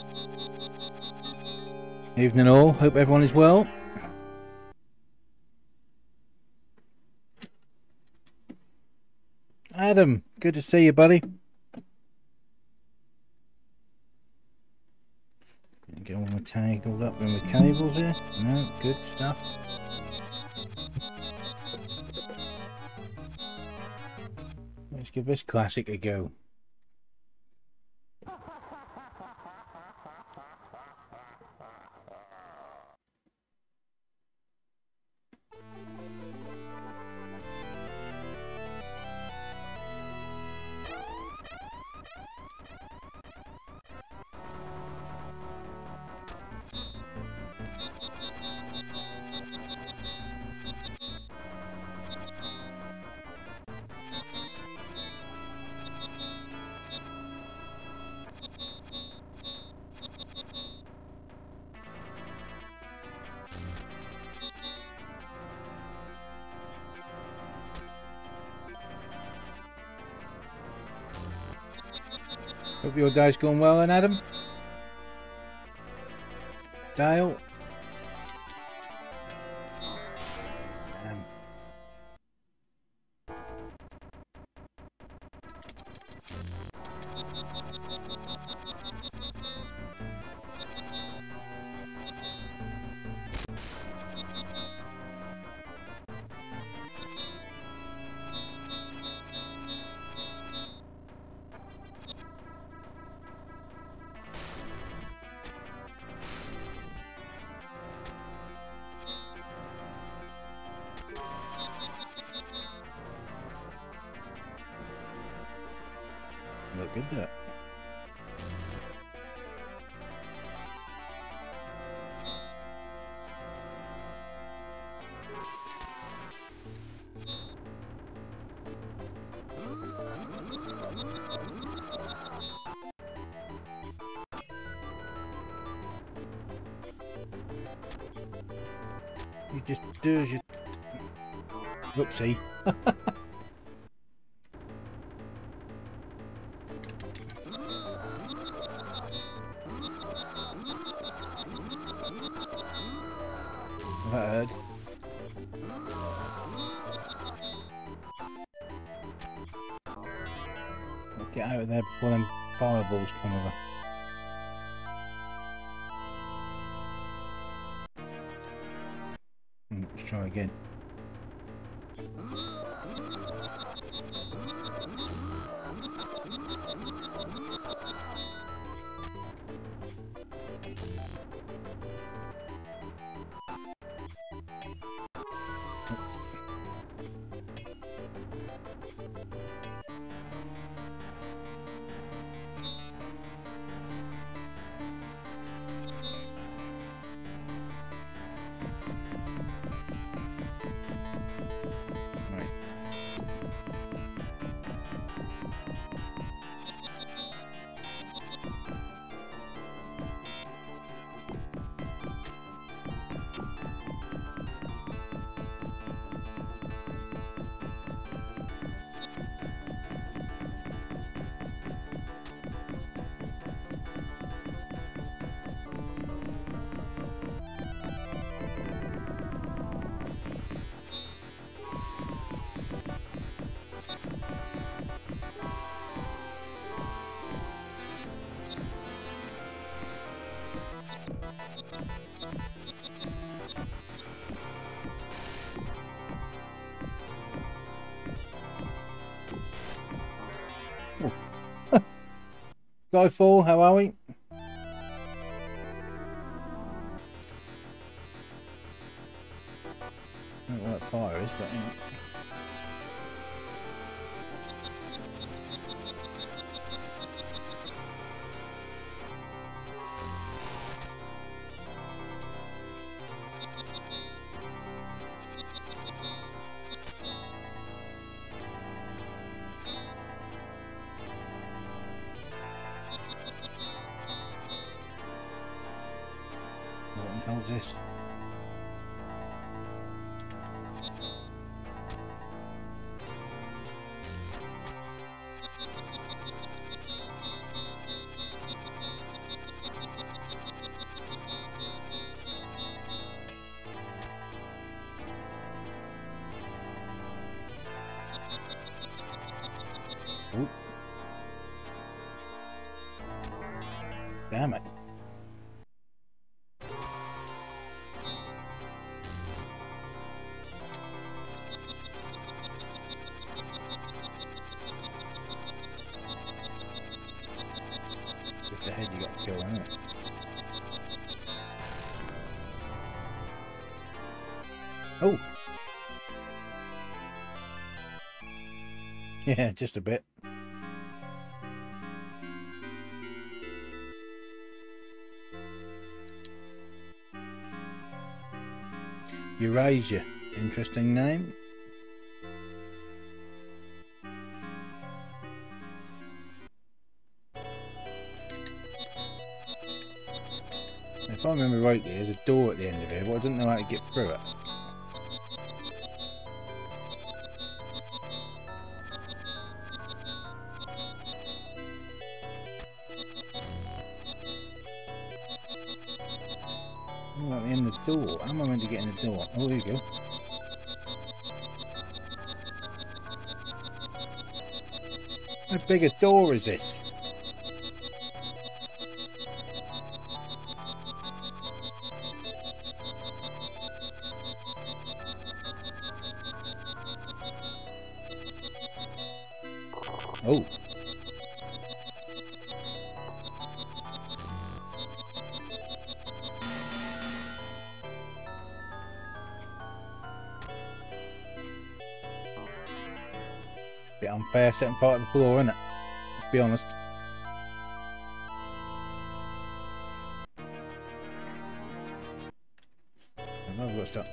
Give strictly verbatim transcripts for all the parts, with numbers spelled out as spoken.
Evening all, hope everyone is well. Adam, good to see you, buddy. Get all my tangled up in the cables here. No, good stuff. Let's give this classic a go. Hope your day's going well, and Adam. Dale. Um. Look at that. You just do as you... Whoopsie. Heard. Get out of there before them fireballs come over. Let's try again. Skyfall, how are we? I don't know what that fire is, but anyway. What the hell is this? Ooh. Damn it. Just ahead you got to go, isn't it? Oh! Yeah, just a bit. Eurasia, interesting name. If I remember rightly, there's a door at the end of here, but I don't know how to get through it. Oh, let me in the door. How am I meant to get in the door? Oh, there you go. How big a door is this? Oh. It's a bit unfair setting part of the floor, isn't it? Let's be honest. I've got stuff.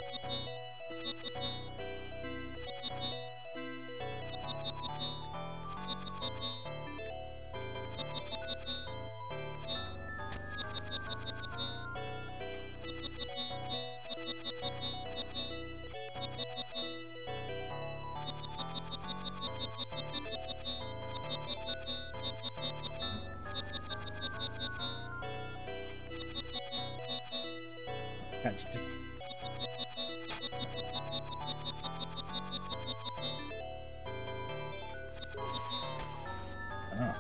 Can't you just... Ah.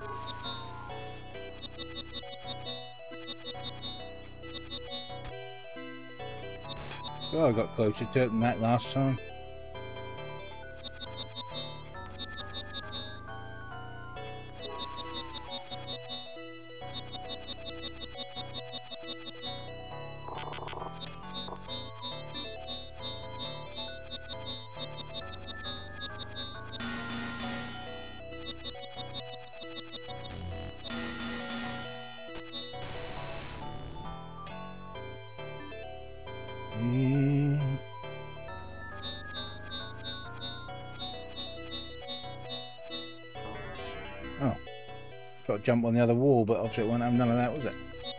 Well, I got closer to it than that last time. Mm. Oh, got to jump on the other wall, but obviously it won't have none of that, was it?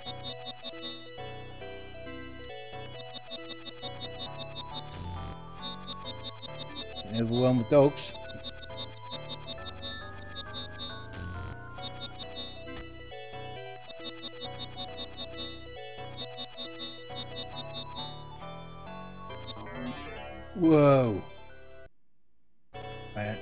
Getting overwhelmed with dogs. Whoa. Bad.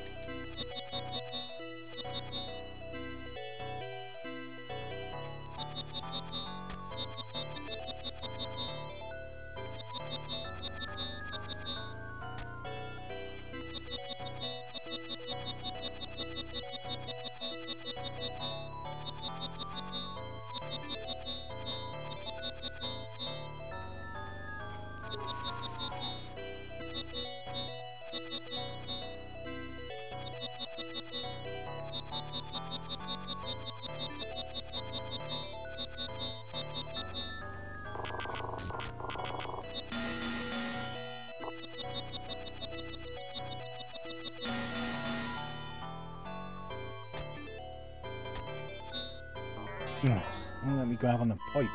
Oh, don't let me grab on the pipe.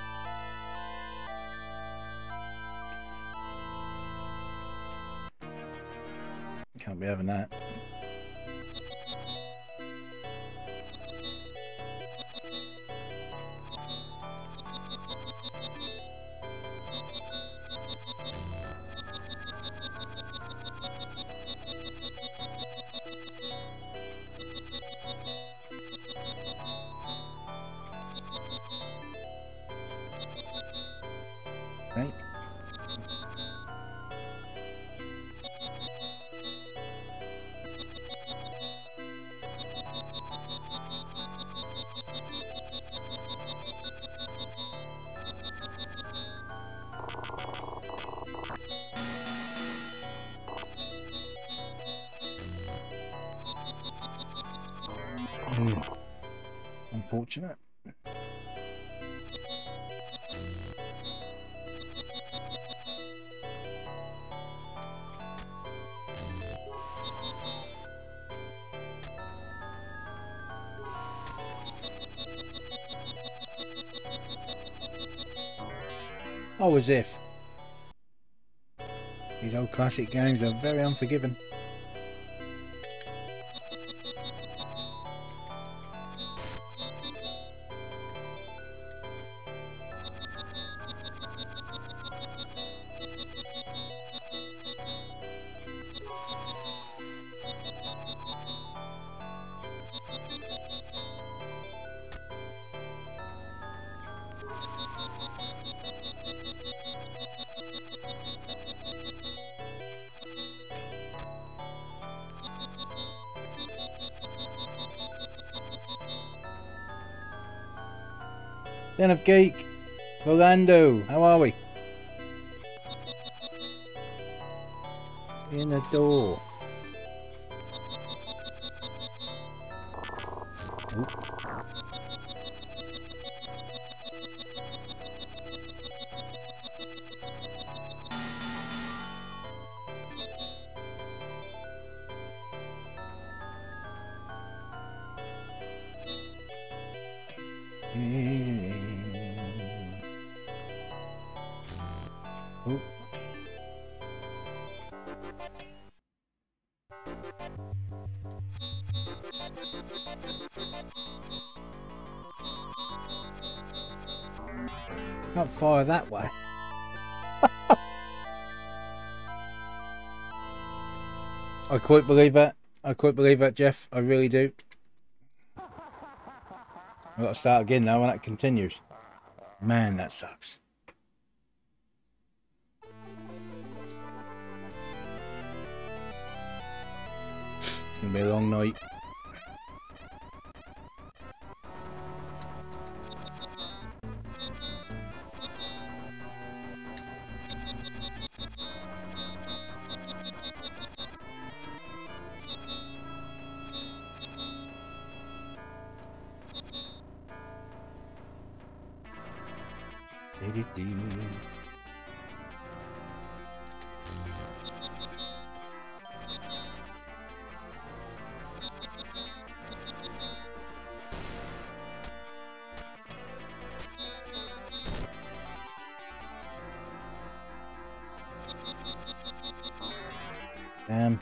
Can't be having that. unfortunate. Oh, as if. These old classic games are very unforgiving. Den of Geek, Orlando, how are we? In the door. Ooh. Ooh. Can't fire that way. I quite believe that. I quite believe that, Jeff. I really do. I've got to start again now when that continues. Man, that sucks. It's going to be a long night. Damn.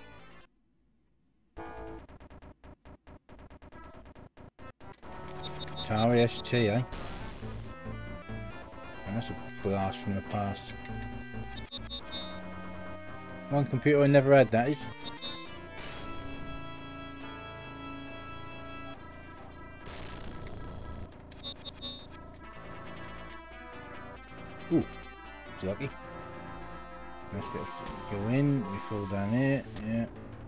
Atari S T, eh? That's a blast from the past. One computer I never had, that is. Ooh, it's lucky. Let's go, go in, we fall down here, yeah.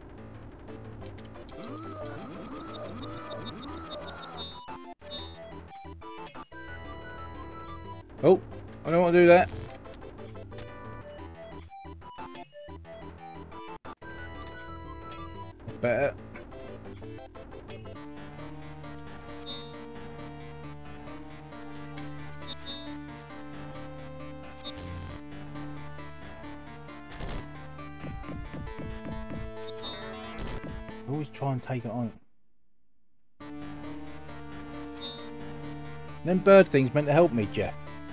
Oh, I don't want to do that. That's better. Always try and take it on. Them bird things meant to help me, Jeff.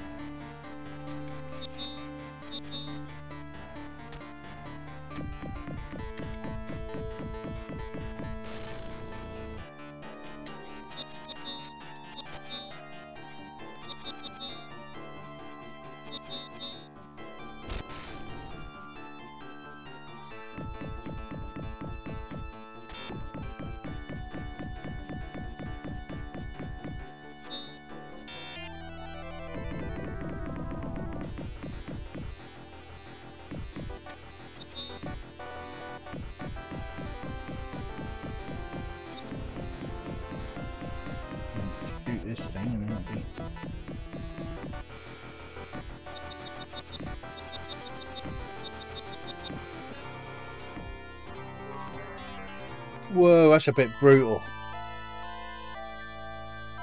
This thing and then it'll be... Whoa, that's a bit brutal.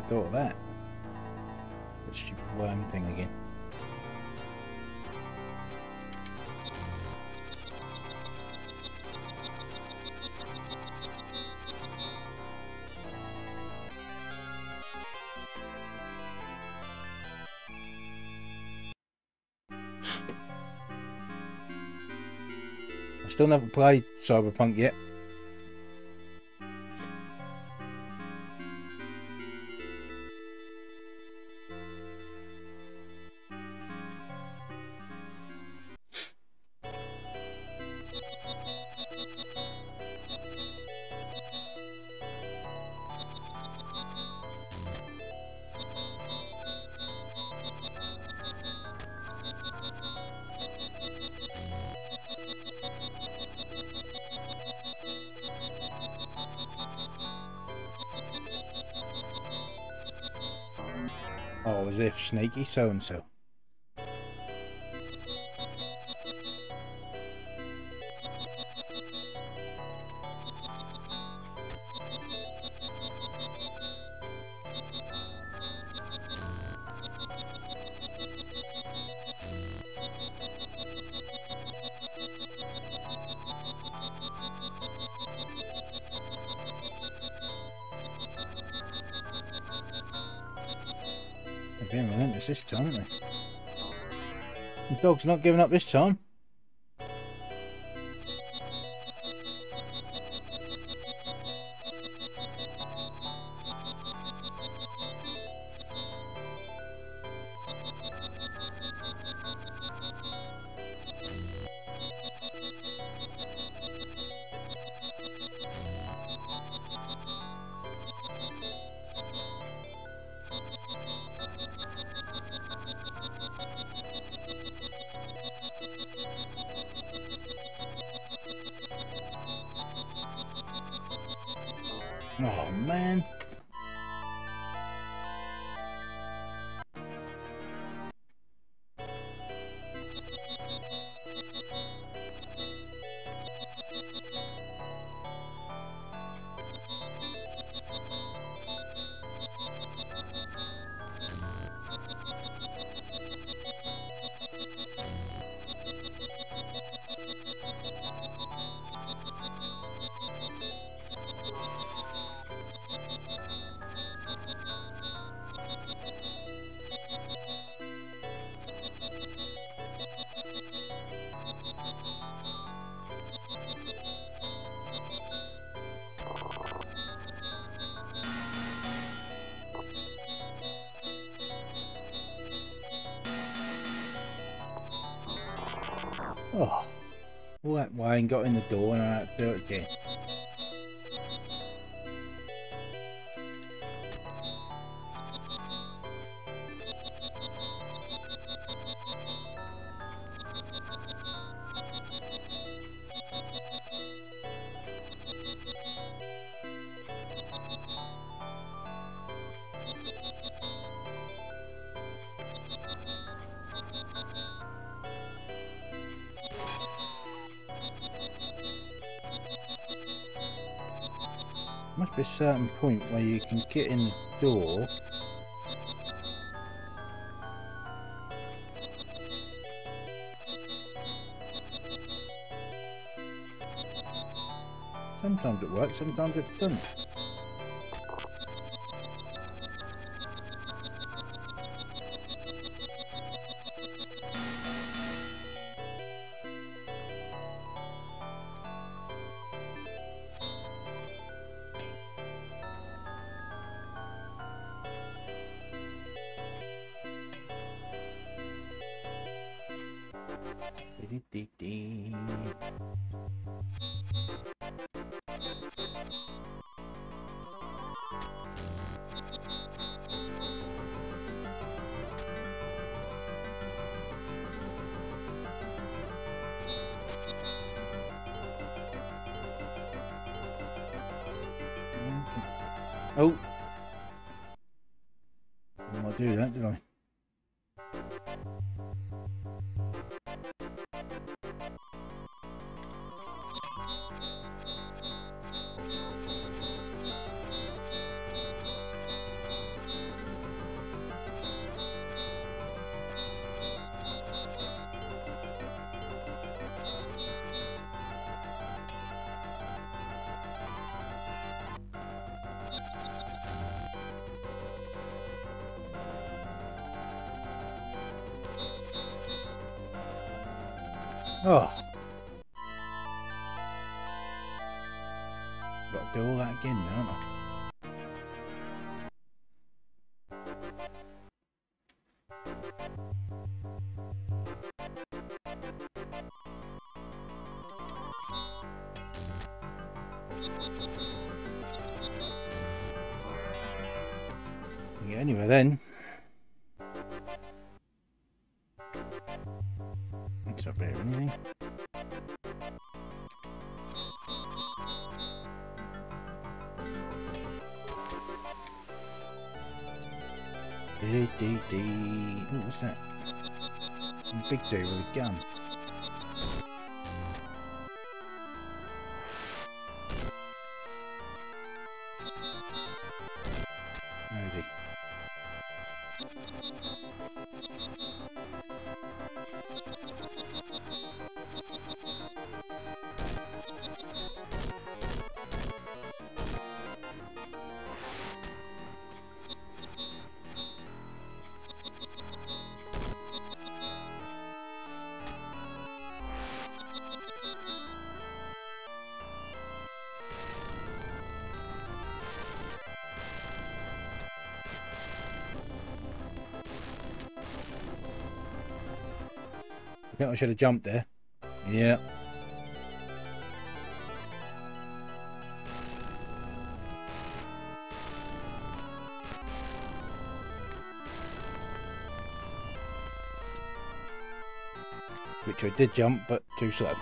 thought of that. That stupid worm thing again. I still never played Cyberpunk yet. Oh, as if sneaky so-and-so. They're being relentless this time, aren't they? The dog's not giving up this time. Oh man. Oh, all that wine got in the door and I had to do it again. Must be a certain point where you can get in the door. Sometimes it works, sometimes it doesn't. Oh, I didn't do that, did I? Oh. Got to do all that again now, haven't I? Yeah, anyway then. It's not there or anything. Dee dee dee. Ooh, what's that? A big dude with a gun. Where is he? I think I should have jumped there. Yeah. Which I did jump, but too slow.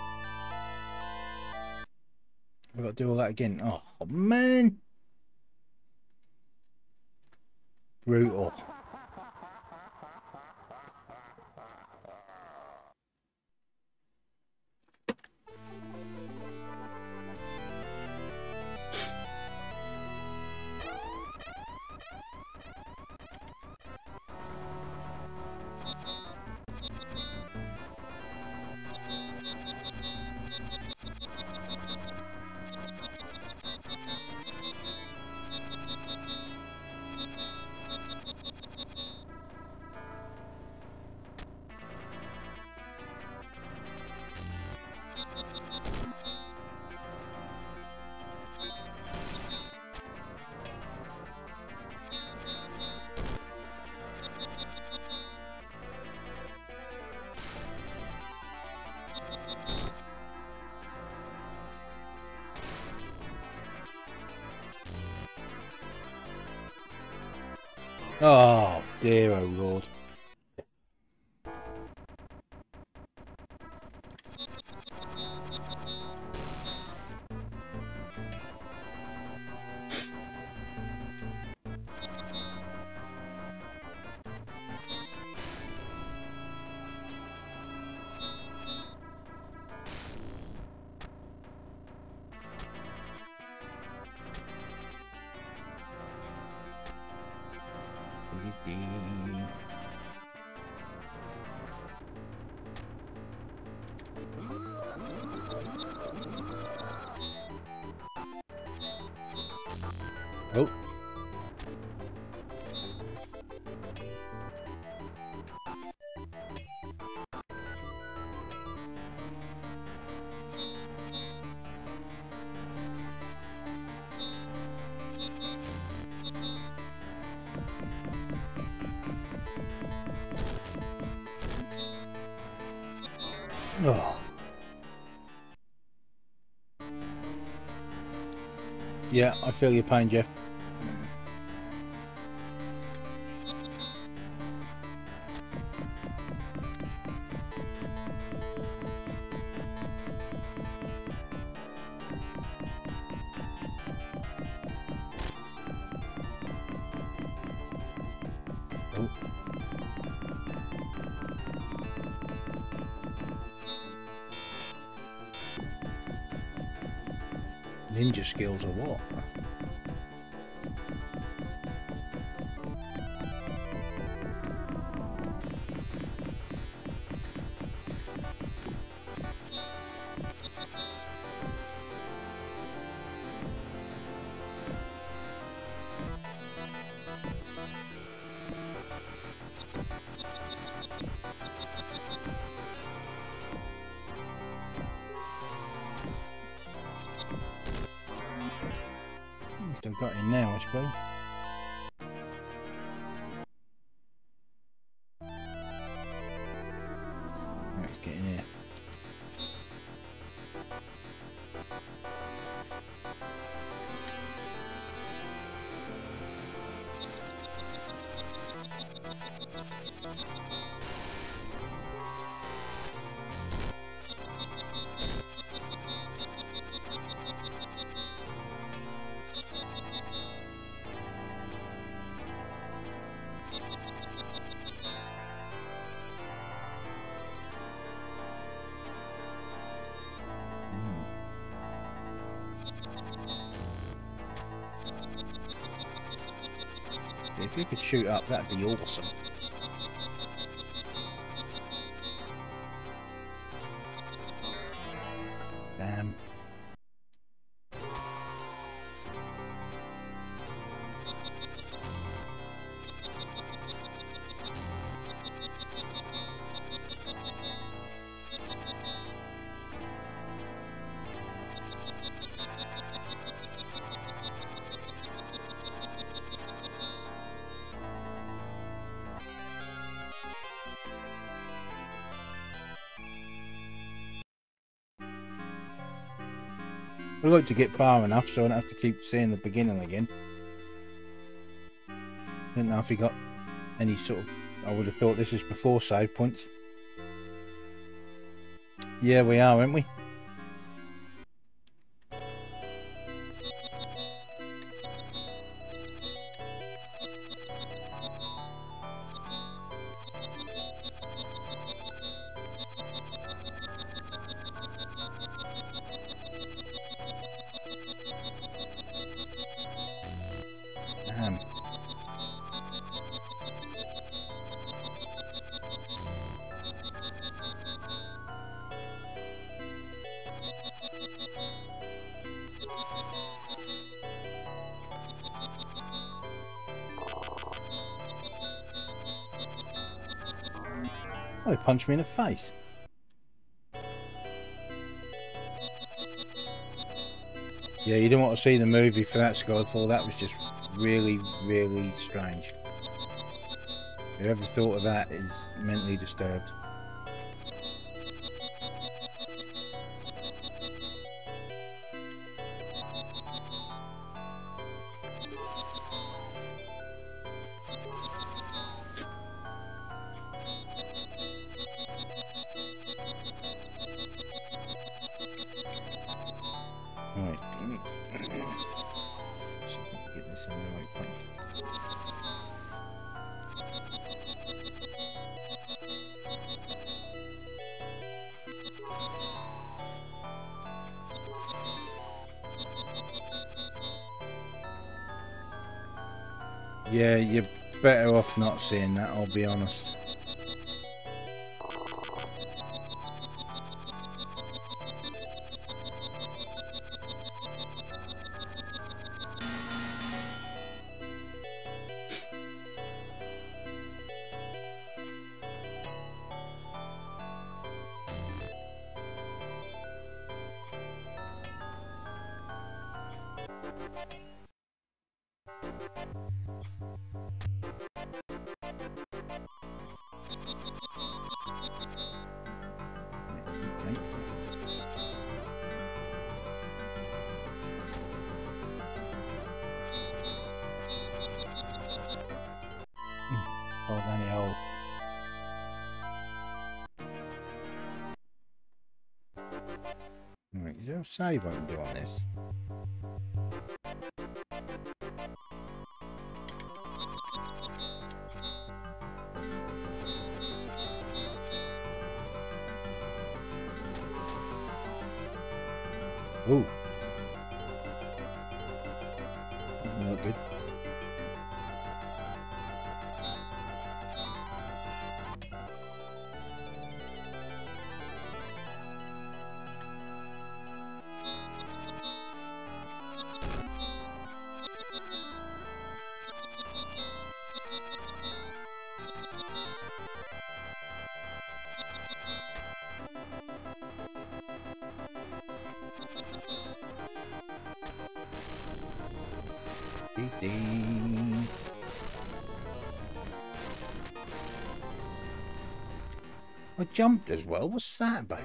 I've got to do all that again. Oh, man. Brutal. Oh, dear, oh Lord. Oh. Oh. Yeah, I feel your pain, Jeff. Oh. Ninja skills or what? got in now, I suppose. Let's get in here. If you could shoot up, that'd be awesome. Damn. I'd like to get far enough so I don't have to keep seeing the beginning again. Didn't know if he got any sort of... I would have thought this is before save points. Yeah, we are, aren't we? Damn. Oh, he punched me in the face. Yeah, you didn't want to see the movie for that, Skyfall. That was just really, really strange. Whoever thought of that is mentally disturbed. Right. Get this in the right place. Yeah, you're better off not seeing that, I'll be honest. Oh, down the hole. Right, is there a save I can do on this? Ooh. Not good. I jumped as well. What's that about?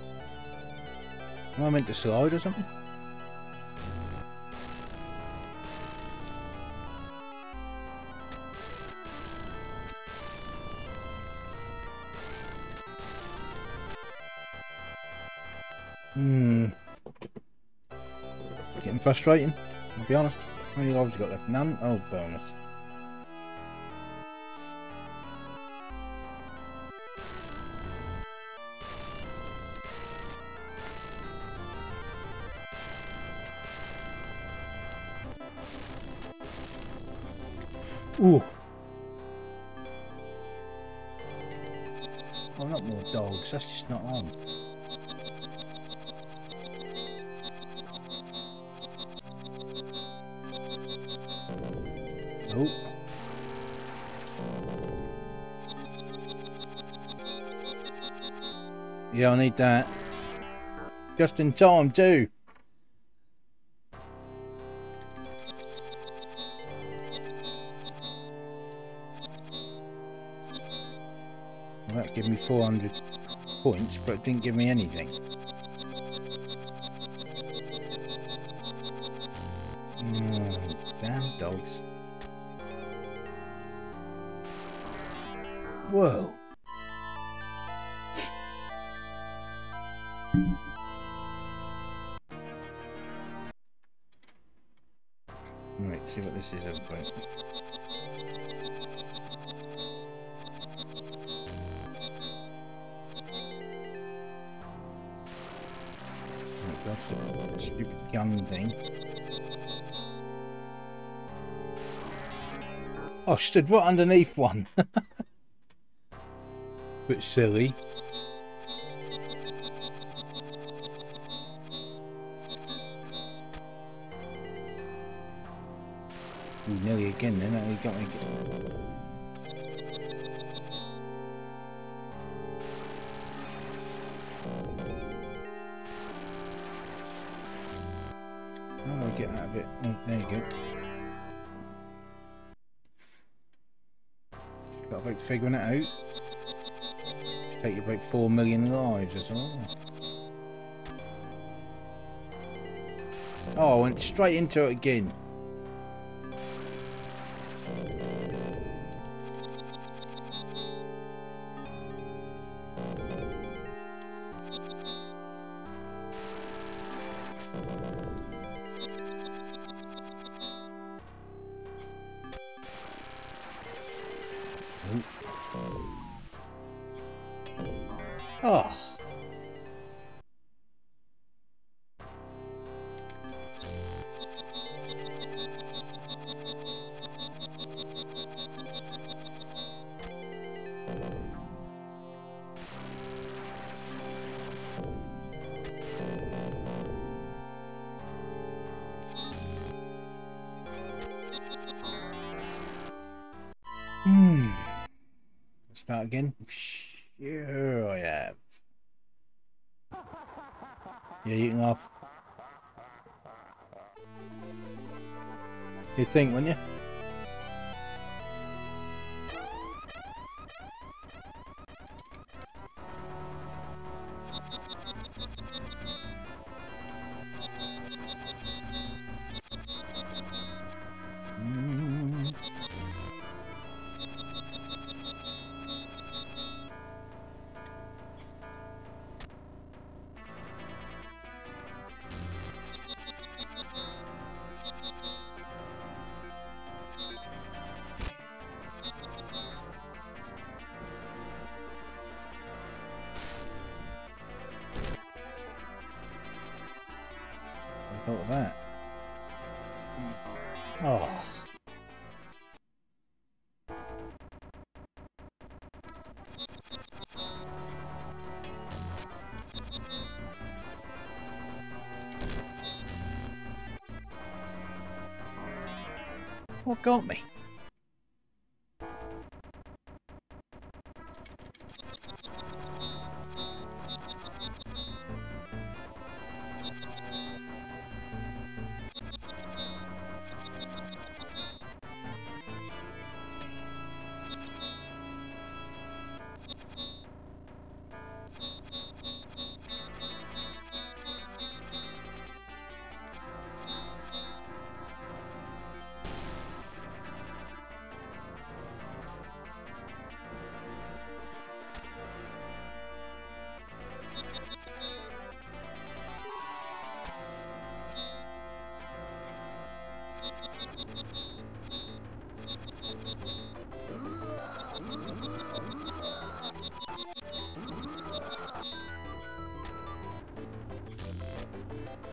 Am I meant to slide or something? Hmm. Getting frustrating, I'll be honest. How many lives you got left? None? Oh, bonus. Ooh. Oh, not more dogs. That's just not on. Oh. Yeah, I need that. Just in time, too. Well, that gave me four hundred points, but it didn't give me anything. Mm, damn dogs. Whoa. Right, see what this is about. Right, that's a stupid gun thing. Oh, I stood right underneath one. Bit silly. Ooh, nearly again then, that got me again. How do I get out of it? Oh, there you go. Got about figuring it out. It's take you about four million lives or something. Oh, I went straight into it again. Oh. Hmm. Start again. Sure I have. Yeah, you can laugh. You'd think, wouldn't you? Mm. I thought of that. Oh. What got me?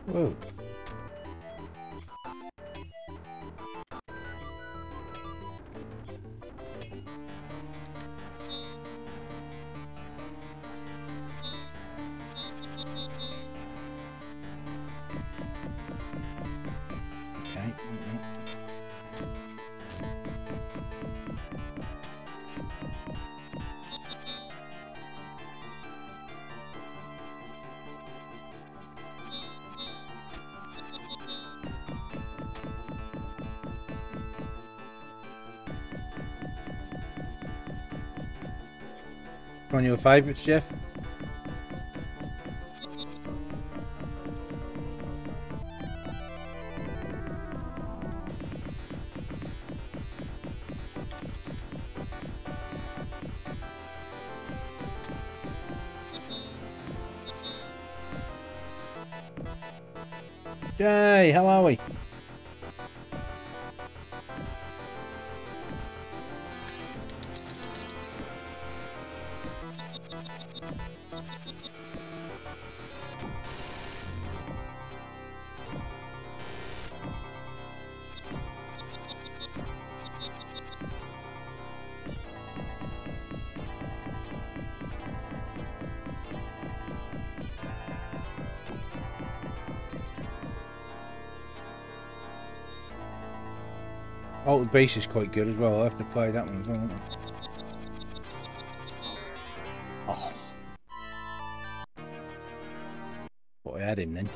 Whoa. Okay. One of your favourites, Jeff? Jay, how are we? Altered Beast is quite good as well. I'll have to play that one as well, won't I? Oh. Thought I had him then.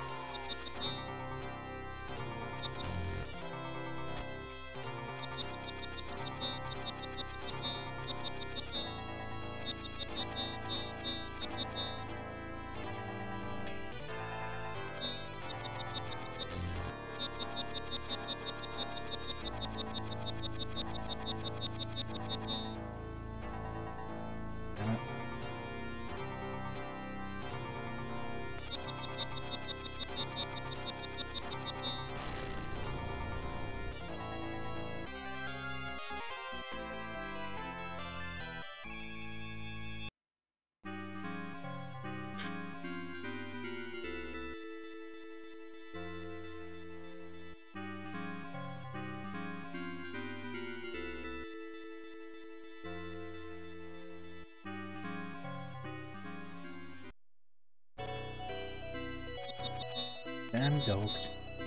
Damn dogs.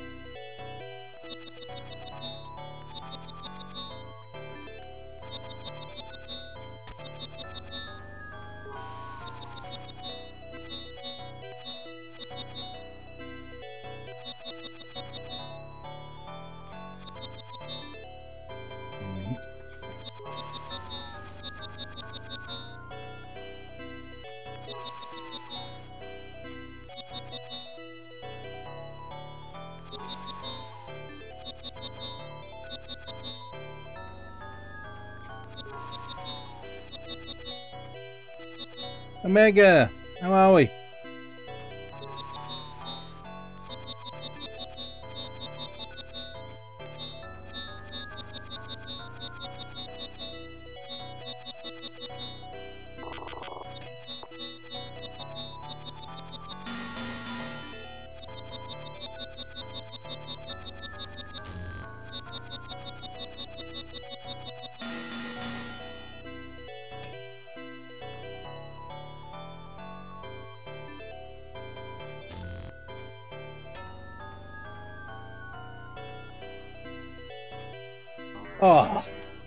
Omega, how are we? Oh.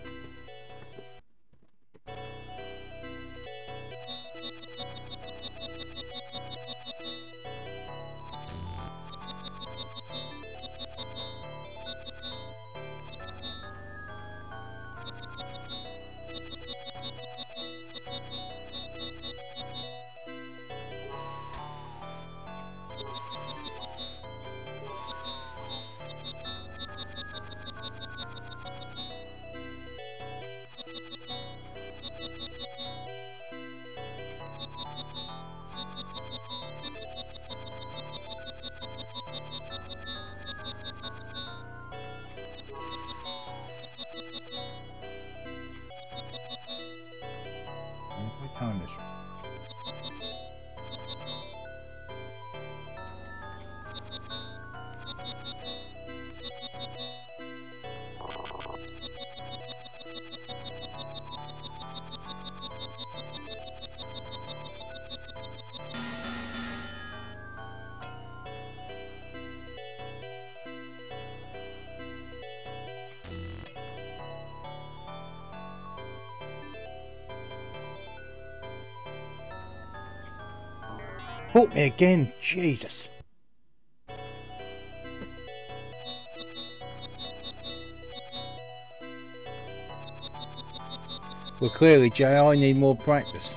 Time this. Caught me again, Jesus. Well, clearly, Jay, I need more practice.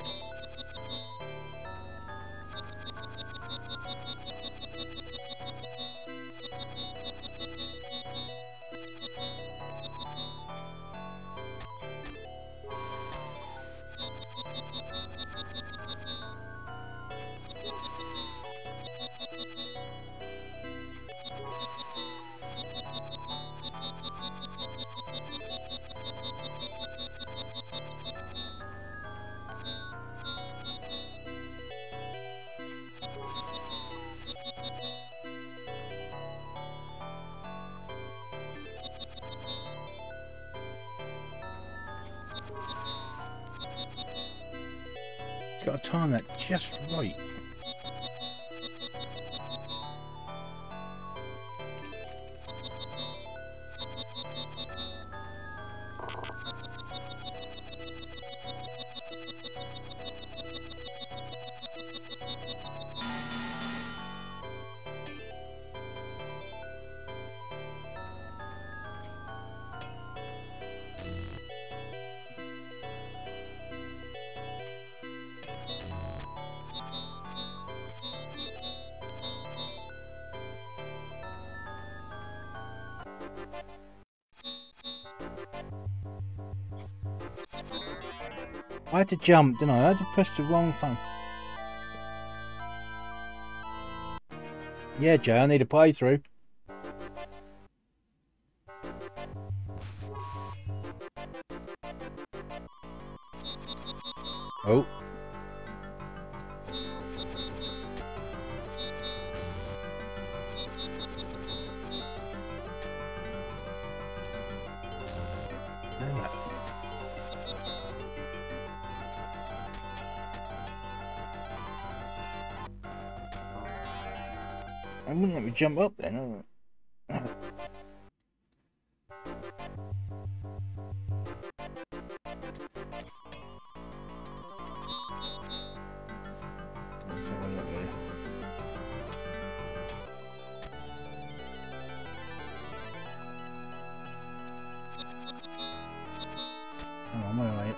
Got to time that just right. I had to jump, didn't I? I had to press the wrong thing. Yeah, Jay, I need a playthrough. Oh. I wouldn't let me jump up then. Oh. Oh, I'm alright.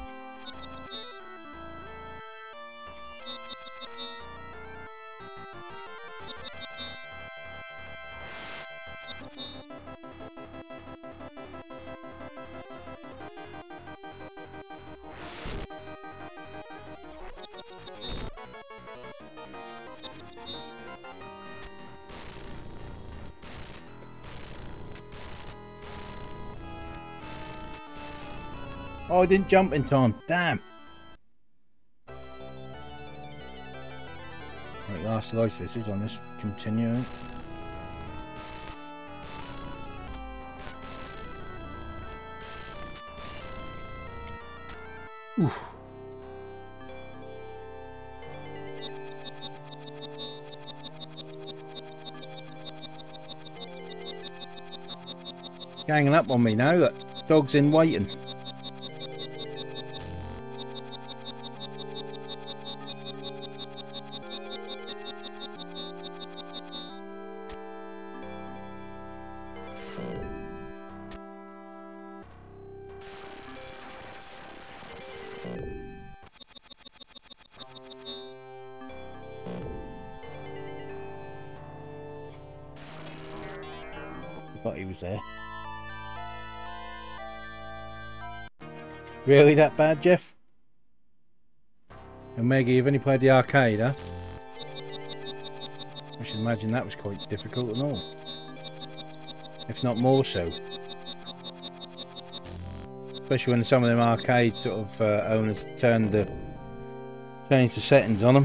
Oh, I didn't jump in time. Damn. Right, last life this is on this continuing. Oof. Ganging up on me now. That dog's in waiting. But he was there. Really that bad, Jeff? And Maggie, you've only played the arcade, huh? I should imagine that was quite difficult and all. If not more so. Especially when some of them arcade sort of uh, owners turned the changed the settings on them.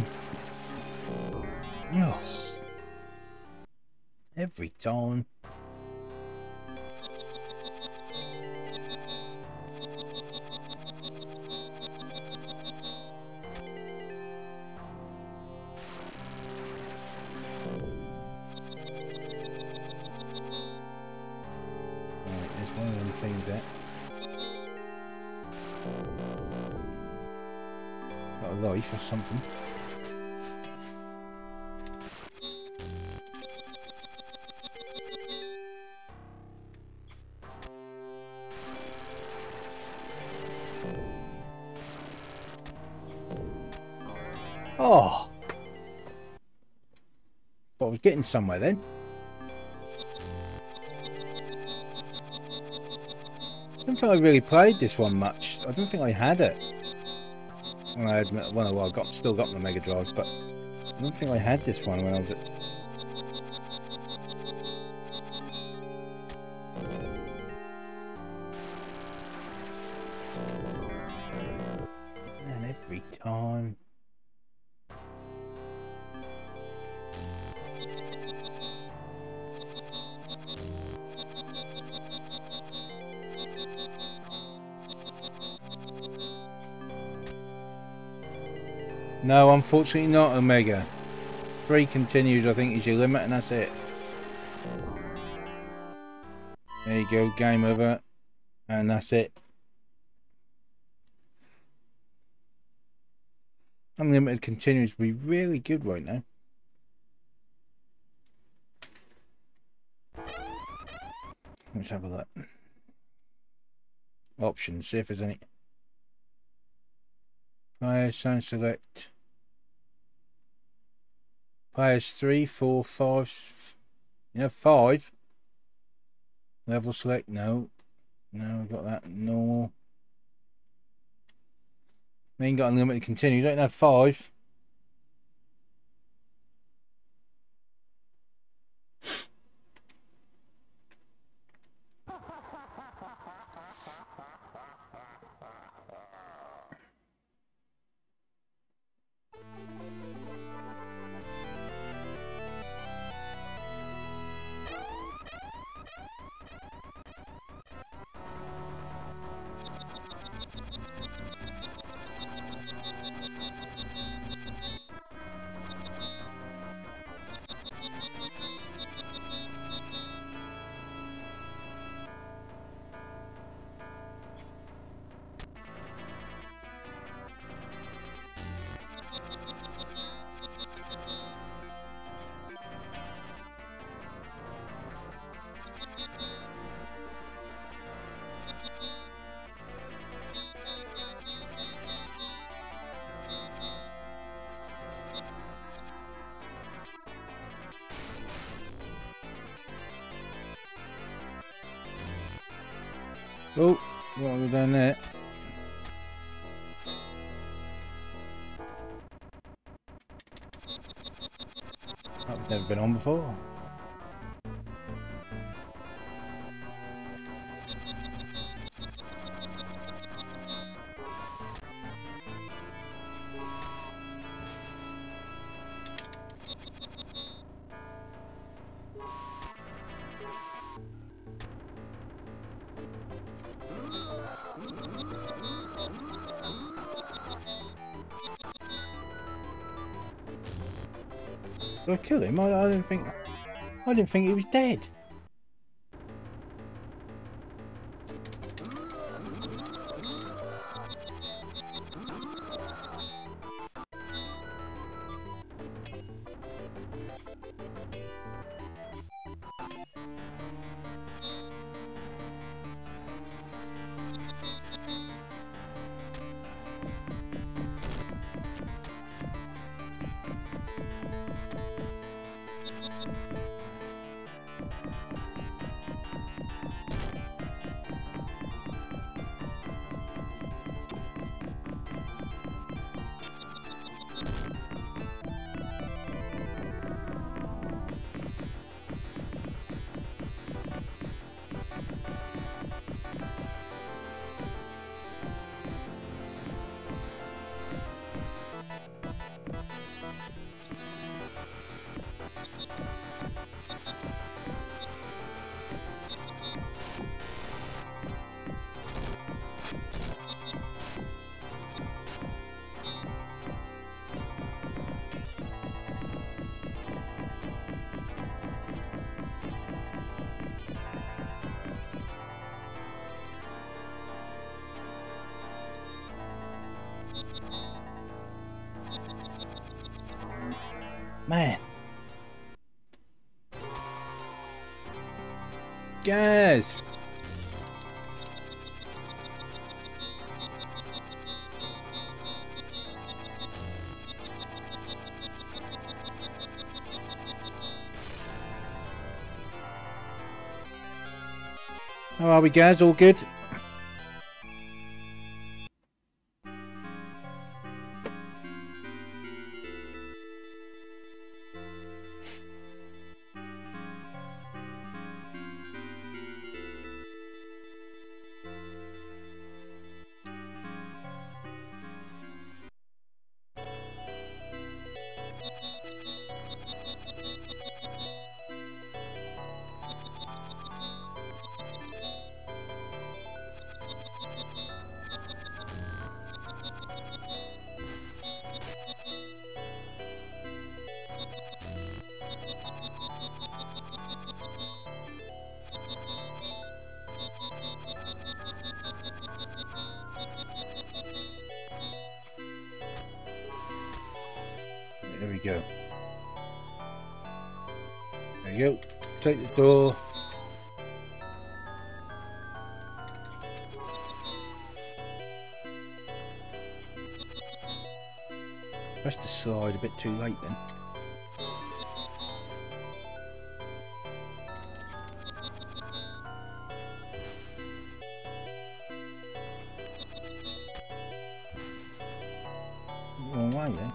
Oh. Every time. Got a life or something. Oh! But I was getting somewhere then. I don't think I really played this one much. I don't think I had it. When I had, well, well, I got still got my Mega Drives, but I don't think I had this one when I was at. Man, every time. No, unfortunately not, Omega. Three continues, I think, is your limit, and that's it. There you go, game over, and that's it. Unlimited continues to be really good right now. Let's have a look. Options, see if there's any. Players, sound select. Players three, four, five. You know, five. Level select, no. No, we got that. No. We ain't got unlimited continue. You don't have five. Oh, what have we done there? I've never been on before. Did I kill him? I, I didn't think. I didn't think he was dead. Man. Guys. How are we, guys? All good? There we go. There you go. Take the door. Press the slide a bit too late then. Wrong way then.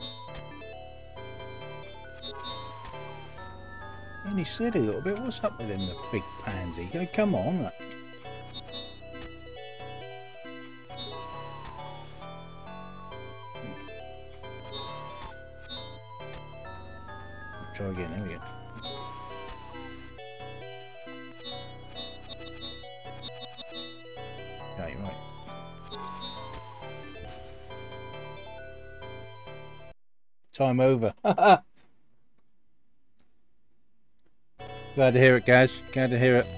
Only slid a little bit. What's up with him, the big pansy? Go, come on. Look. Try again. There we go. Okay, right. Time over. Glad to hear it, guys. Glad to hear it.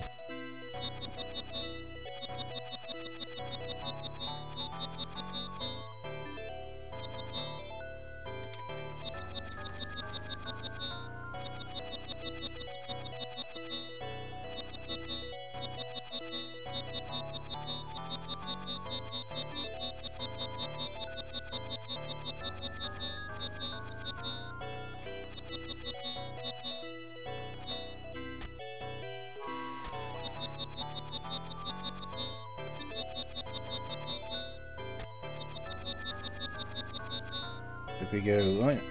If we go right.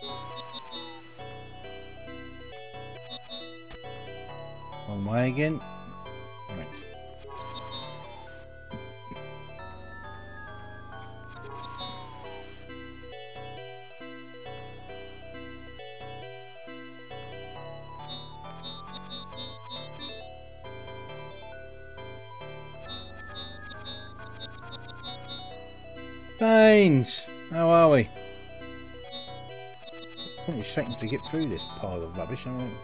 One way again. Right. Baines, how are we? twenty seconds to get through this pile of rubbish. I mean...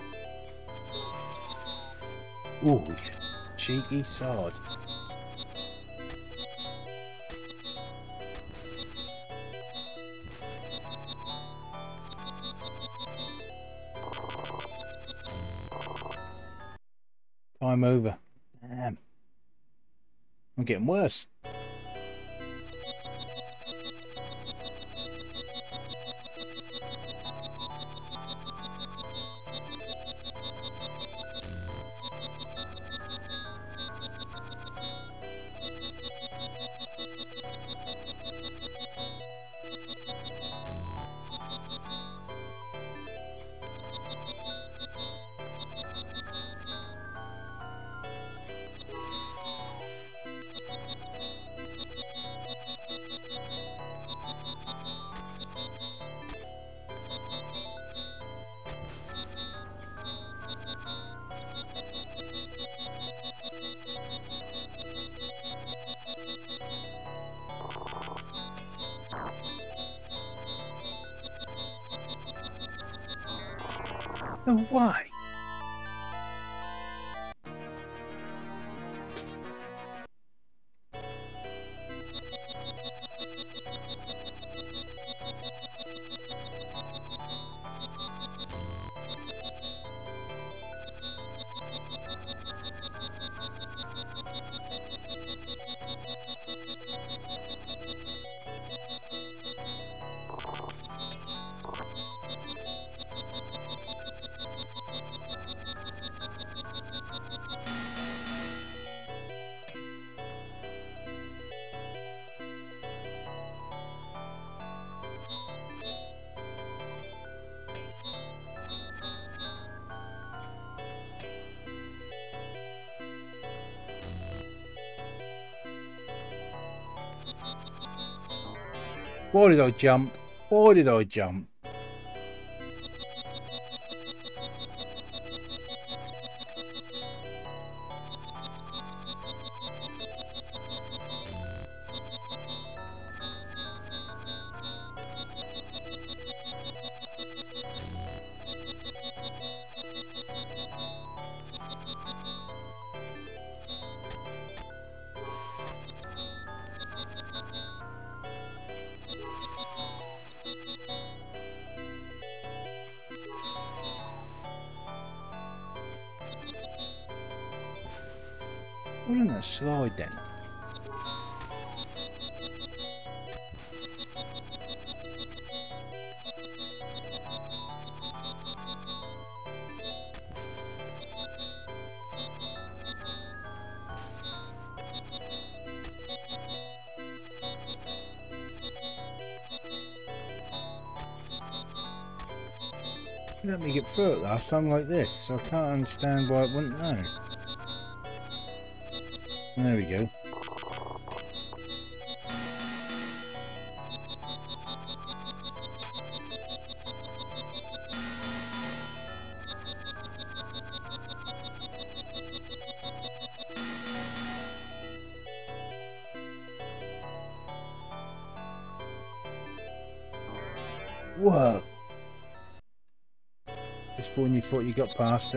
Ooh, cheeky sod. Time over. Damn. I'm getting worse. No, why? Why did I jump? Why did I jump? Why didn't that slide then? You let me get through it last time like this, so I can't understand why it wouldn't know. There we go. Whoa! Just when you thought you got past it.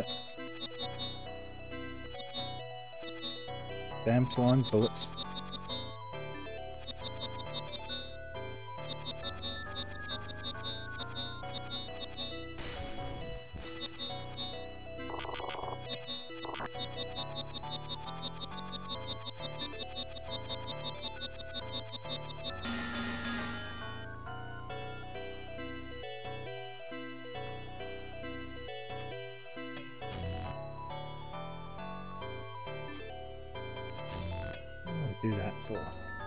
Damn flying bullets. Do that for.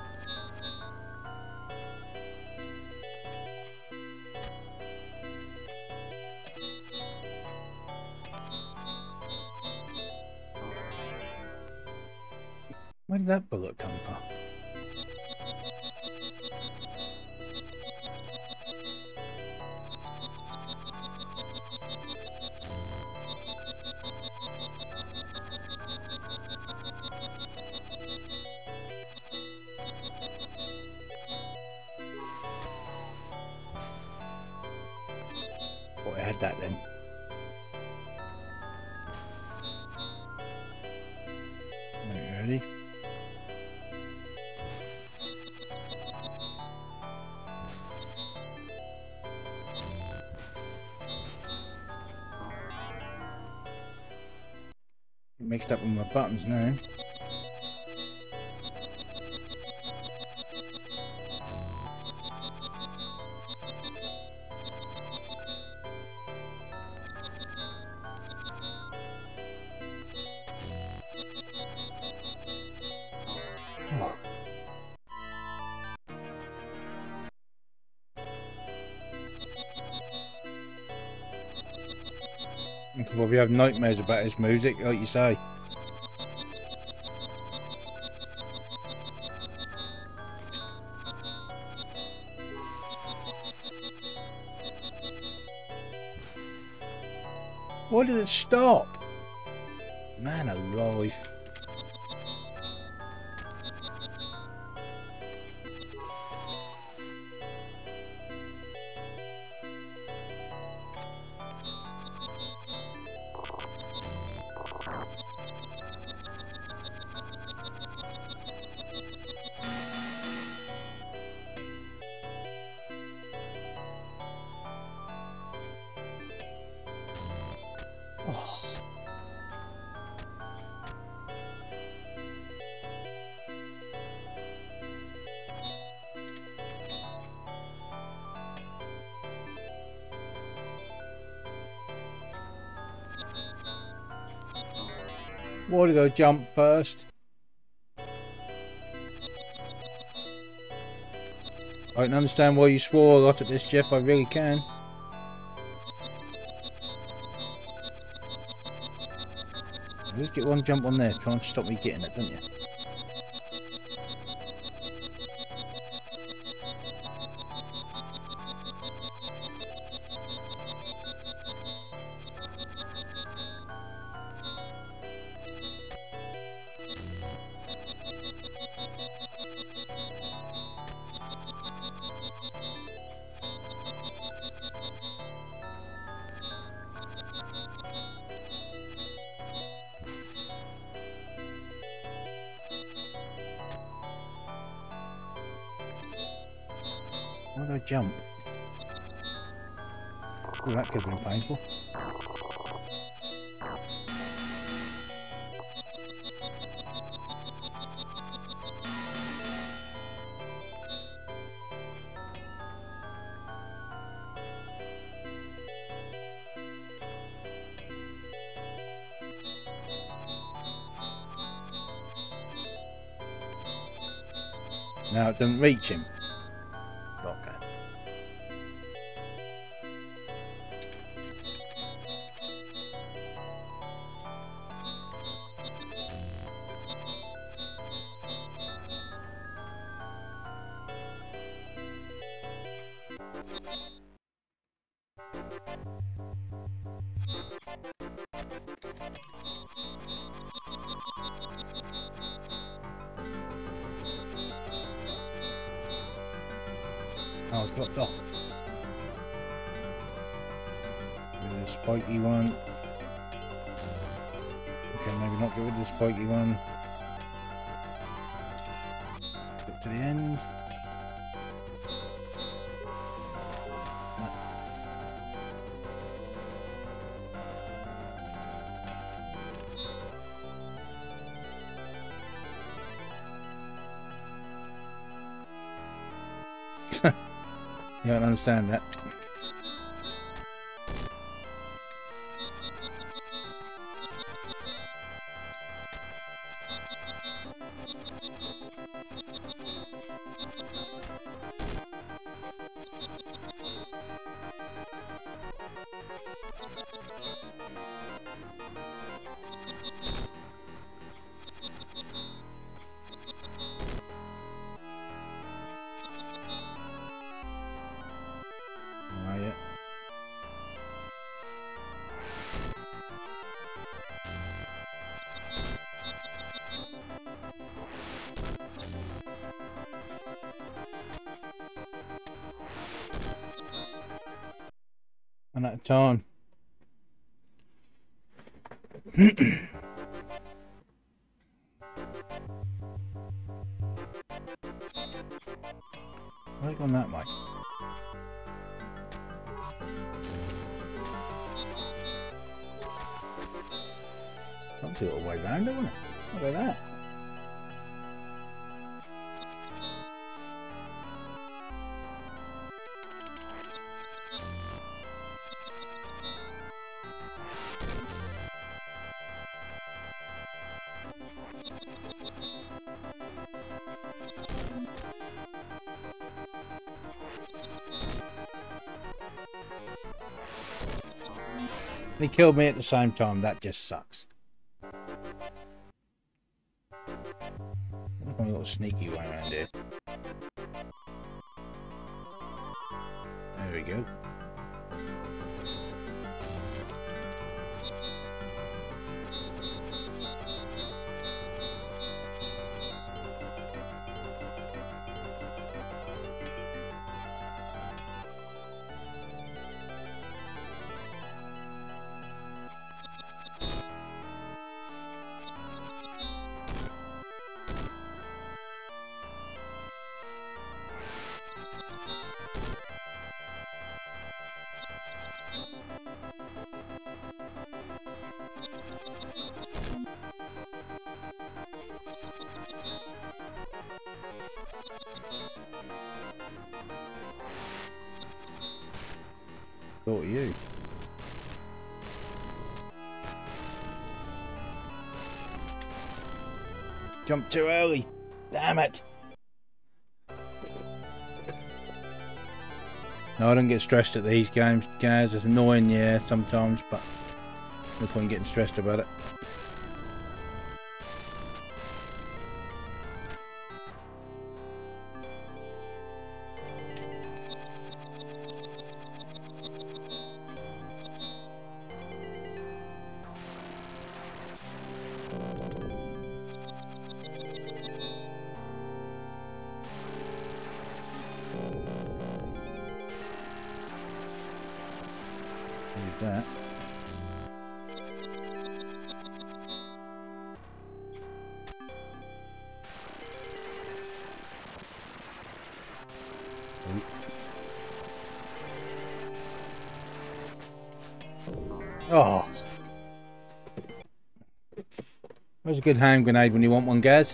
Where did that bullet come from? I had that then. Right, ready? Mixed up with my buttons now. You can probably have nightmares about this music, like you say. Why did it stop? Man alive. Oh. Why did I jump first? I don't understand why you swore a lot at this, Jeff. I really can. You just get one jump on there, try and stop me getting it, don't you? Why did I jump? Oh, that could have been painful. Now it doesn't reach him. Okay. Oh, it's dropped off. With a spiky one. Okay, maybe not get rid of the spiky one. Up to the end. You don't understand that. And at a time. Why have I gone that way? That's a little way round, isn't it? Look at that. He killed me at the same time. That just sucks. Look at my little sneaky way around here. There we go. Thought of you. Jumped too early. Damn it. No, I don't get stressed at these games, guys. It's annoying, yeah, sometimes, but no point getting stressed about it. That. Oh. Where's a good hand grenade when you want one, Gaz?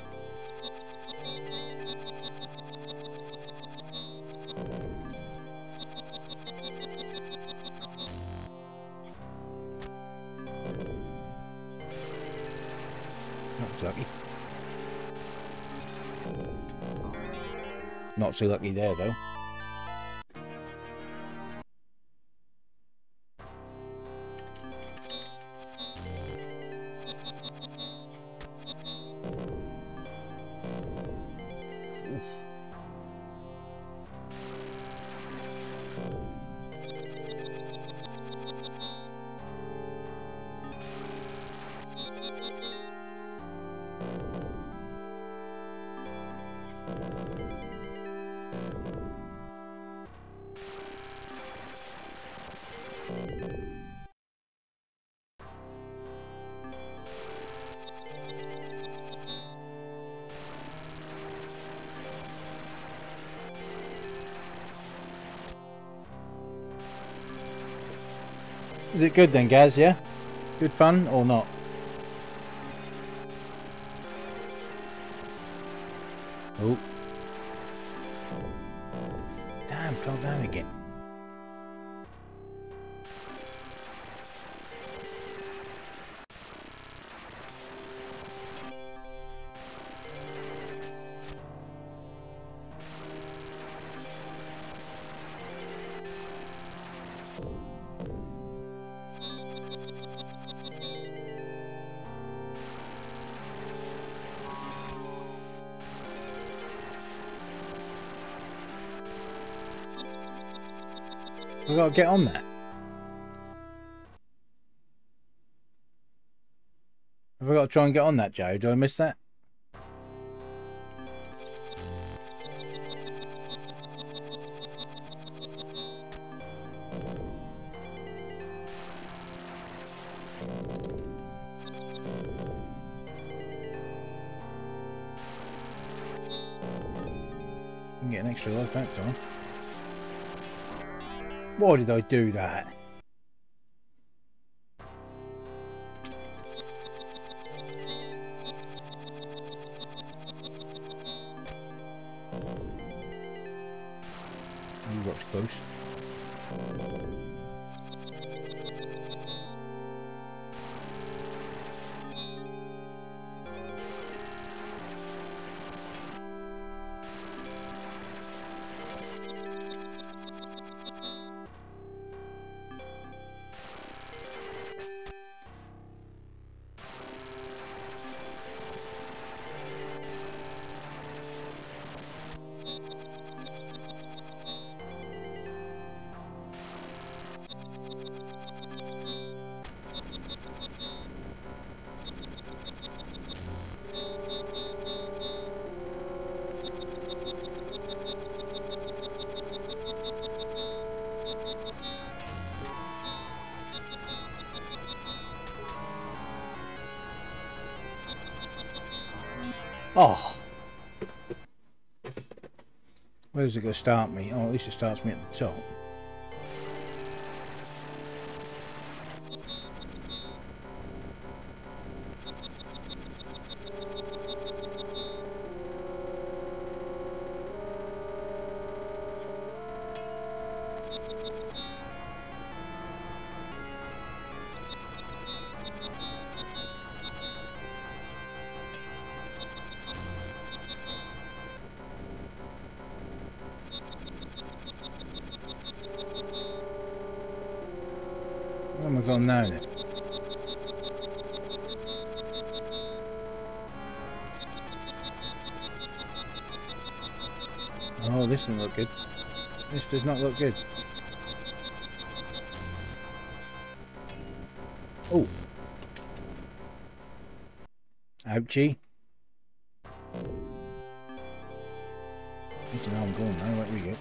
Not so lucky. Not so lucky there, though. Is it good then, Gaz, yeah? Good fun or not? Oh. Damn, fell down again. We've got to get on that. Have I got to try and get on that, Joe? Do I miss that? I can get an extra life that time. Why did I do that? You got close. Oh, where's it going to start me? Oh, at least it starts me at the top. Where am I going now then? Oh, this doesn't look good. This does not look good. Oh. Ouchie. At least I know I'm going now. Right, we go.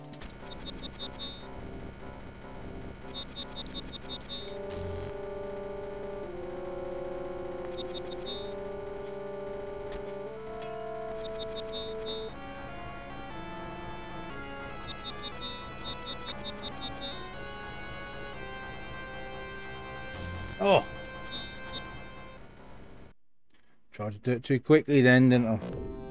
Oh! Tried to do it too quickly then, didn't I?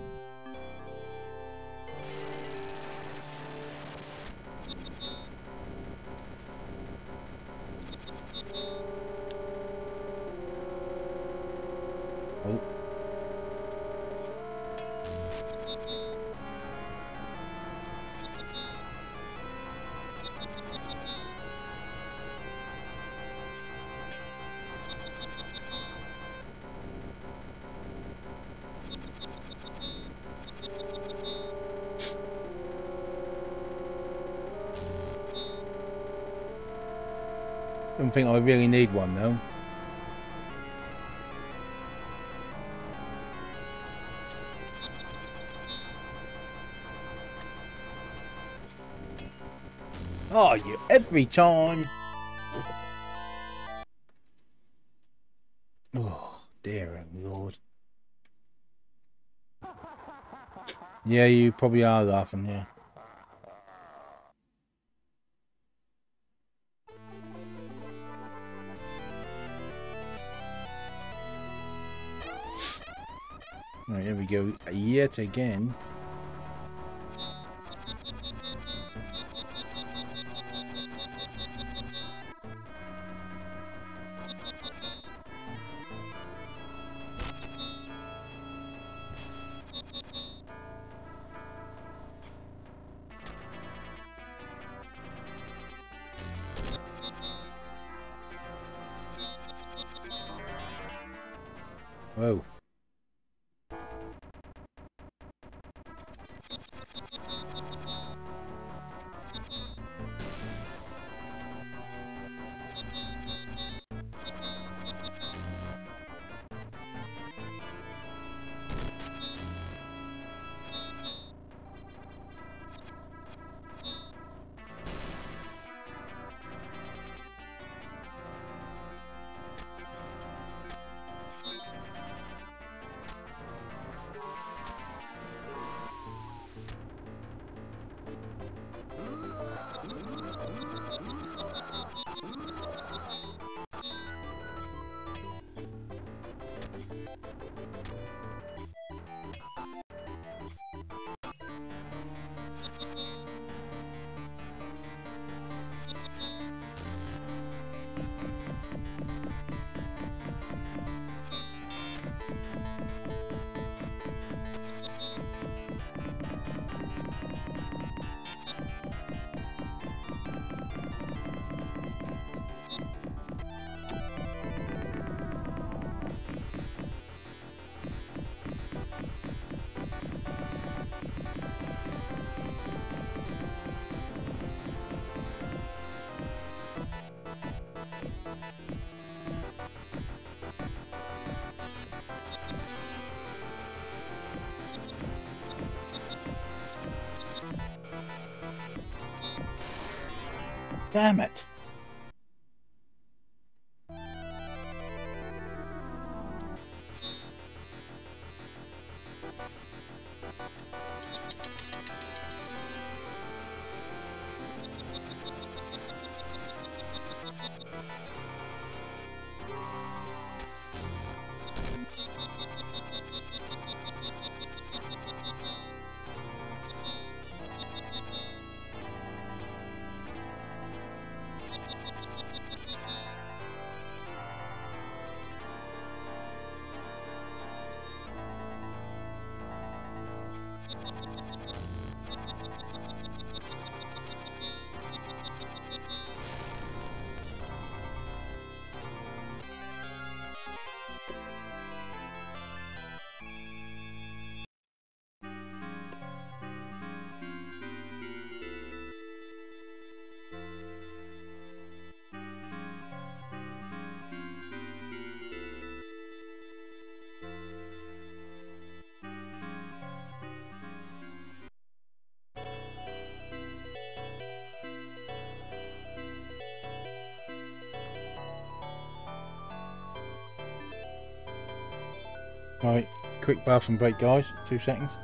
Oh. Don't think I really need one though. Oh, you every time. Oh, dear Lord. Yeah, you probably are laughing, yeah. Right, here we go yet again. Whoa. Damn it. Right, quick bathroom break, guys. Two seconds.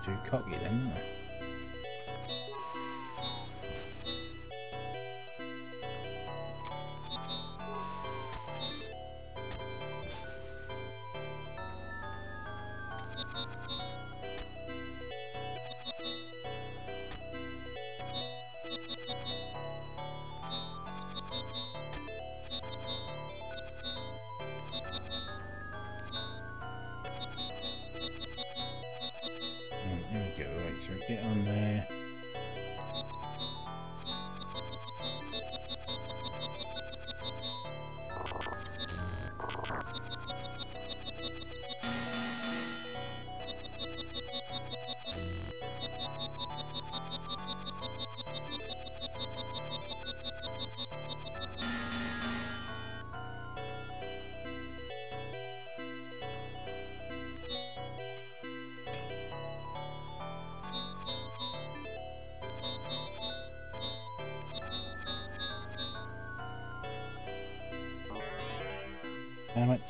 Too cocky then, isn't I? Get on there. Damn it.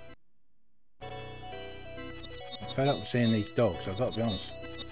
I'm fed up with seeing these dogs, I've got to be honest.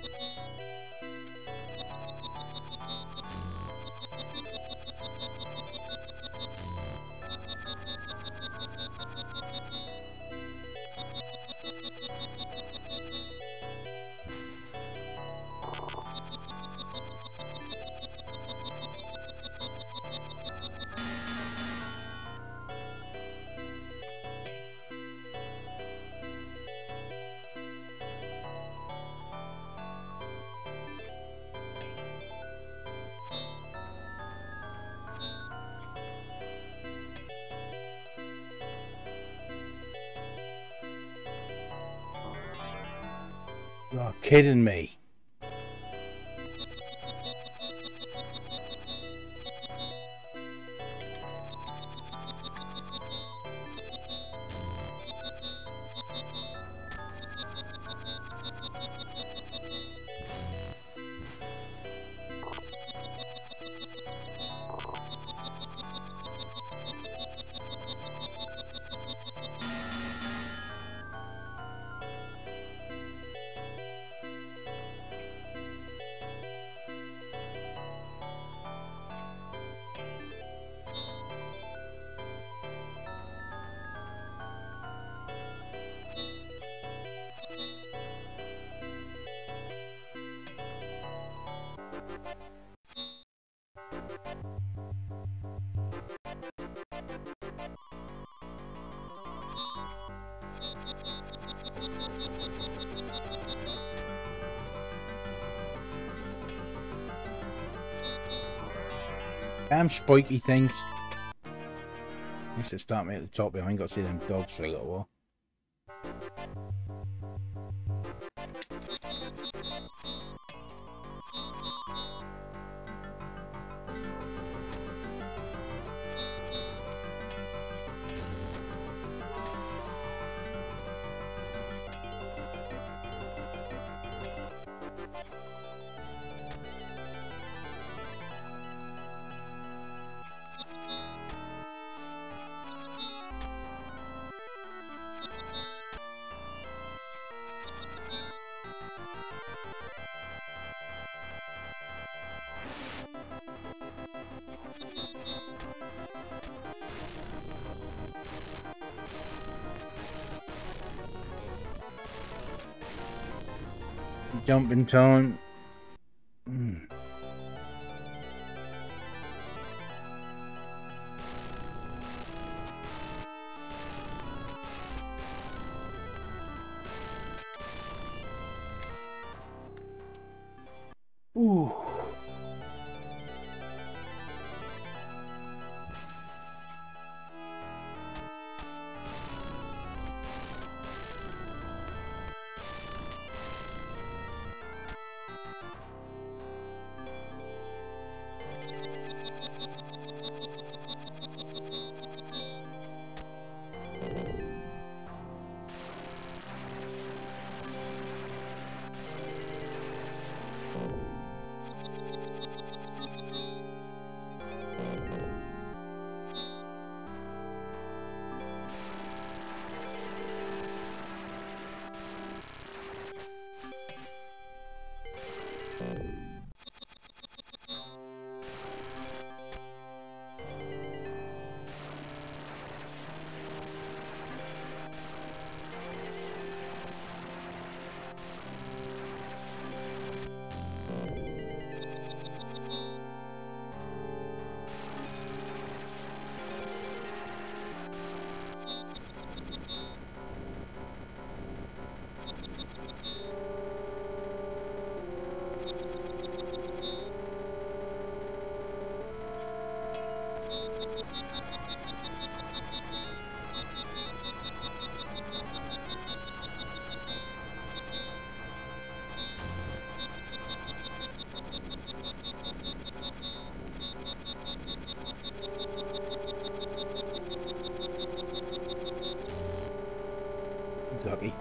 You're kidding me. Damn spiky things. Used to start me at the top here. I ain't got to see them dogs for a little while. Jumping time. Mm. Ooh. He's lucky.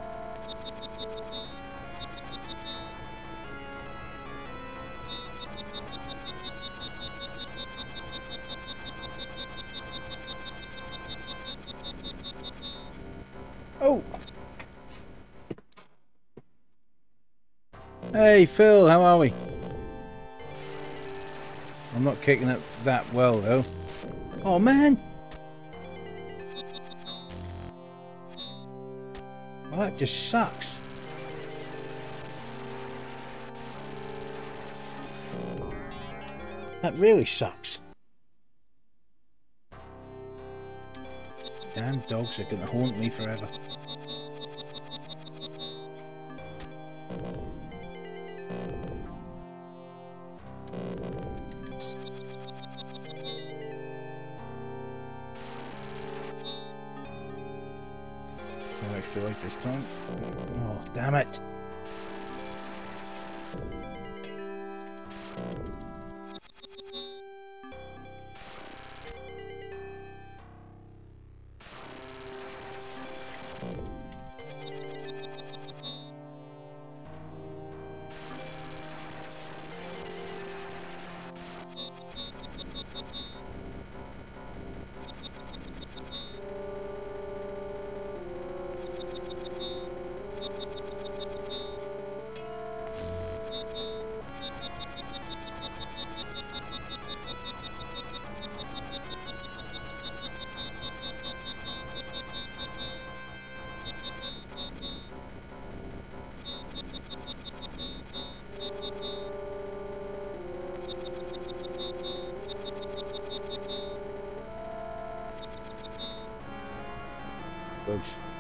Oh! Hey Phil, how are we? I'm not kicking it that well though. Oh man! Well, that just sucks. That really sucks. Damn dogs are gonna haunt me forever. No extra life this time. Oh, damn it! Close.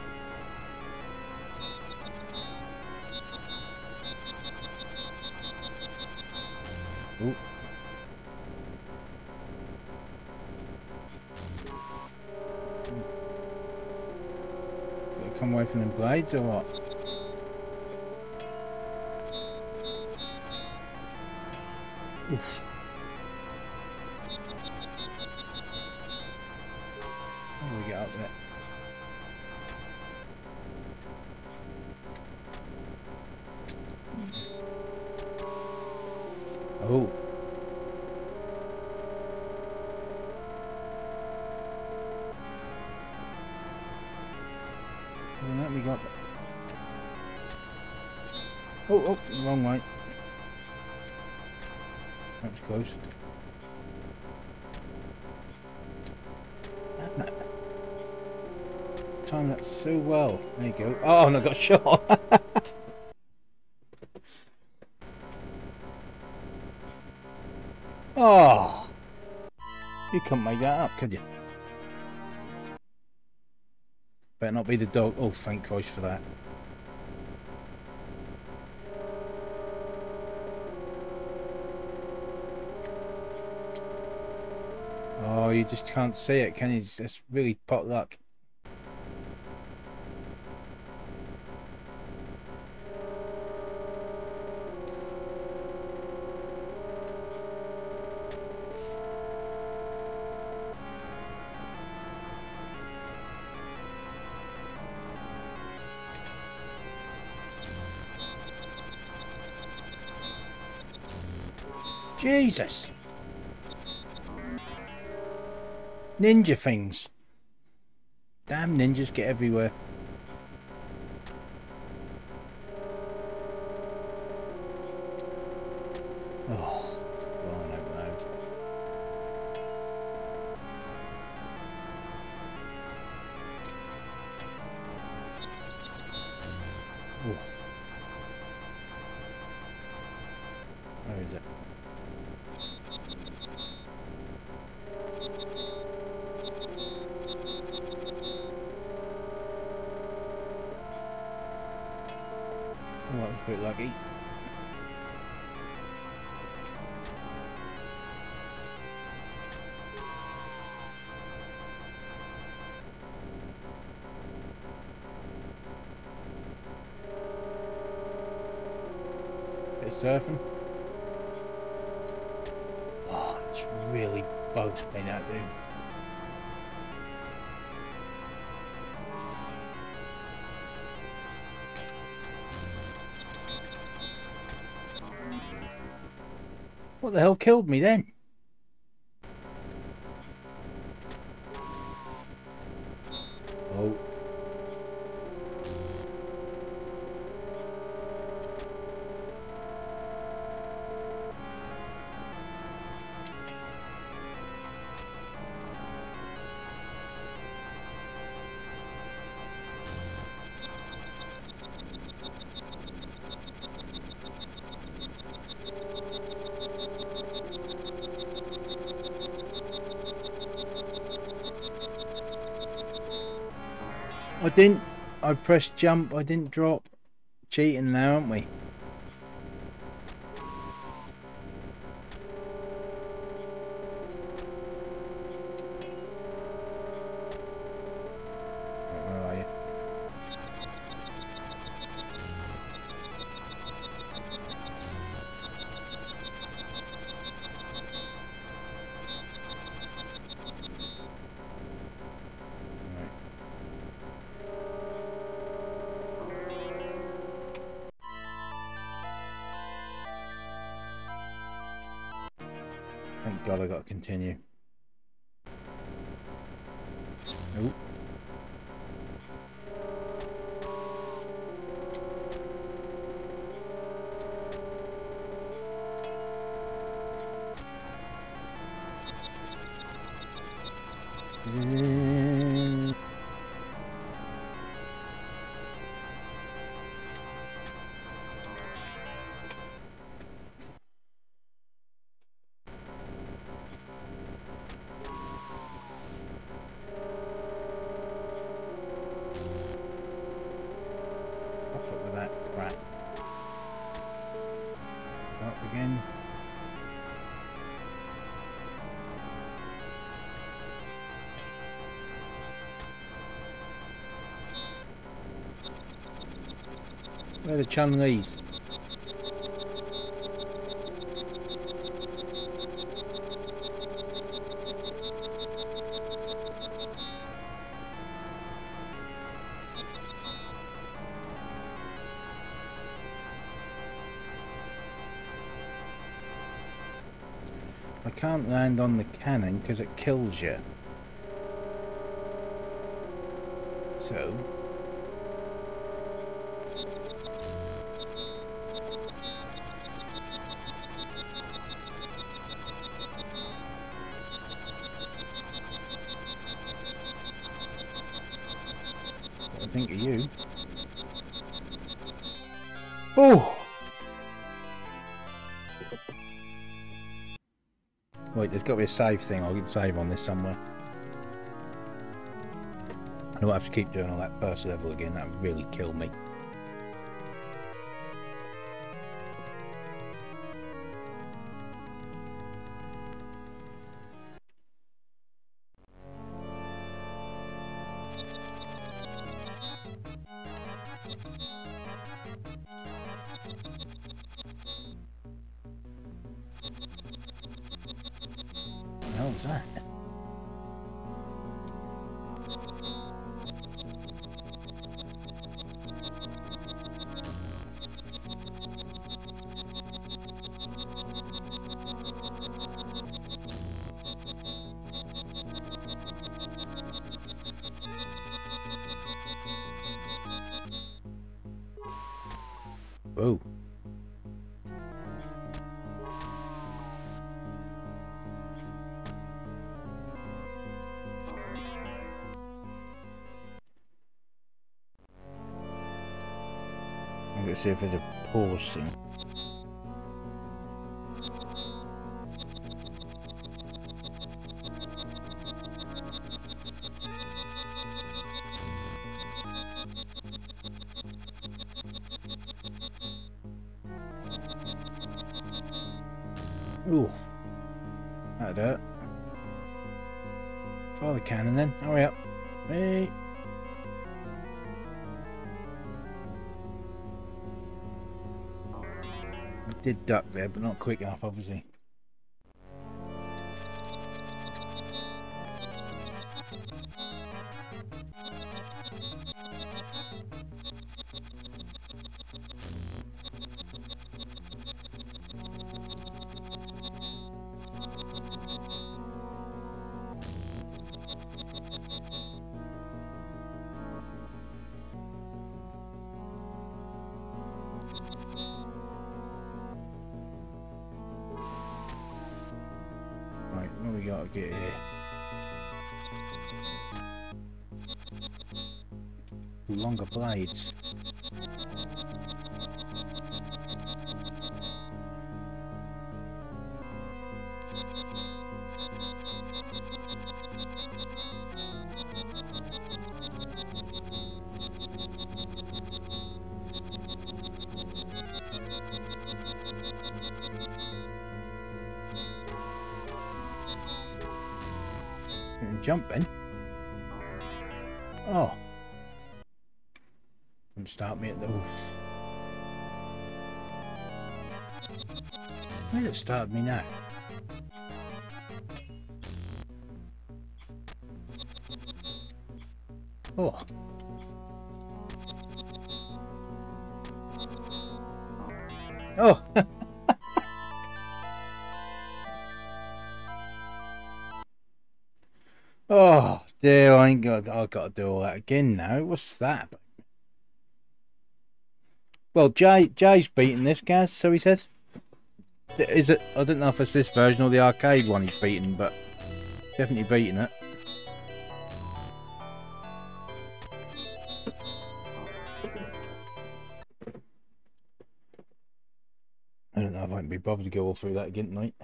Ooh. So you come away from them blades or what? Oof. How do we get up there? Oh. Well, let me go up. Oh, oh, wrong way. That was close. Time that so well. There you go. Oh, and I got shot. Oh, you couldn't make that up, could you? Better not be the dog. Oh, thank Christ for that. Oh, you just can't see it, can you? It's really pot luck. Jesus! Ninja things. Damn ninjas get everywhere. Oh, crying out loud. Oh. Where is it? Oh, that was a bit lucky. Bit of surfing. Oh, it's really bugs me, that dude. What the hell killed me then? Oh. I didn't, I pressed jump, I didn't drop. Cheating now, aren't we? Where are you? Thank God I got to continue. Nope. Mm. With that crap. Up again. Where are the Chun-Lis? I can't land on the cannon because it kills you. So... what I think of you. Oh! Wait, there's got to be a save thing. I'll get save on this somewhere. I don't have to keep doing all that first level again. That would really kill me. What the hell was that? Whoa. I'm going to see if there's a pause thing. Ooh, that'll do it. Fire the cannon then, hurry up. Hey. I did duck there, but not quick enough, obviously. gotta get here. Longer blades. Jumping. Oh. Don't start me at those. Where's it started me now? Oh. Oh. Oh dear, I ain't got. I've got to do all that again now. What's that? Well, Jay Jay's beaten this, Gaz. So he says. Is it? I don't know if it's this version or the arcade one he's beaten, but definitely beaten it. I don't know. I won't be bothered to go all through that again tonight.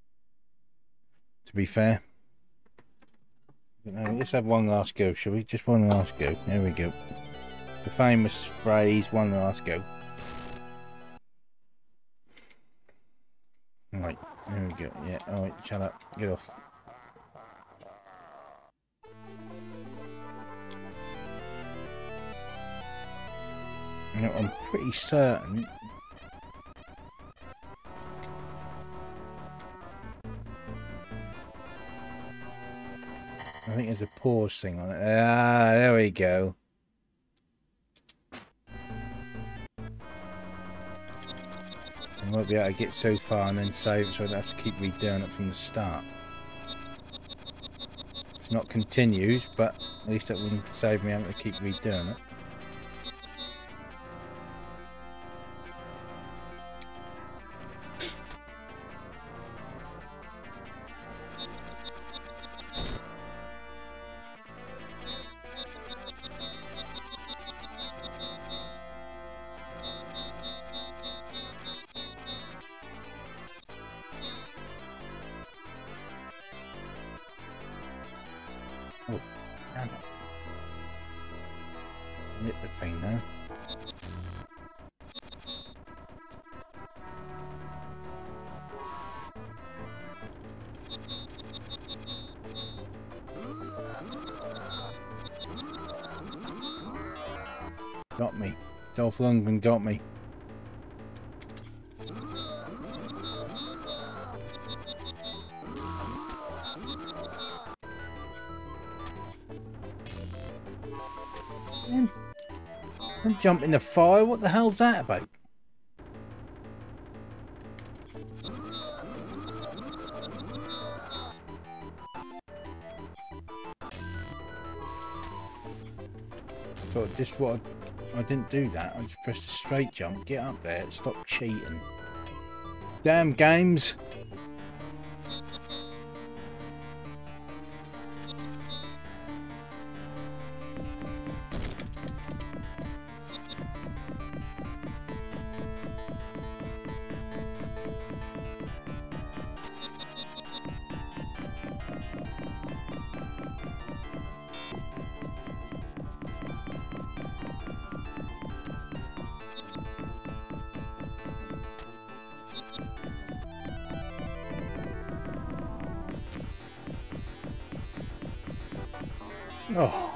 To be fair. Let's have one last go, shall we? Just one last go. There we go. The famous phrase, one last go. Right, there we go. Yeah, alright, shut up. Get off. You know, I'm pretty certain. I think there's a pause thing on it. Ah, there we go. I might be able to get so far and then save it so I don't have to keep redoing it from the start. It's not continues, but at least that wouldn't save me having to keep redoing it. Got me. Dolph Lundgren got me. Don't jump in the fire. What the hell's that about? I thought just what I, I didn't do that. I just pressed a straight jump. Get up there. Stop cheating. Damn games. Oh.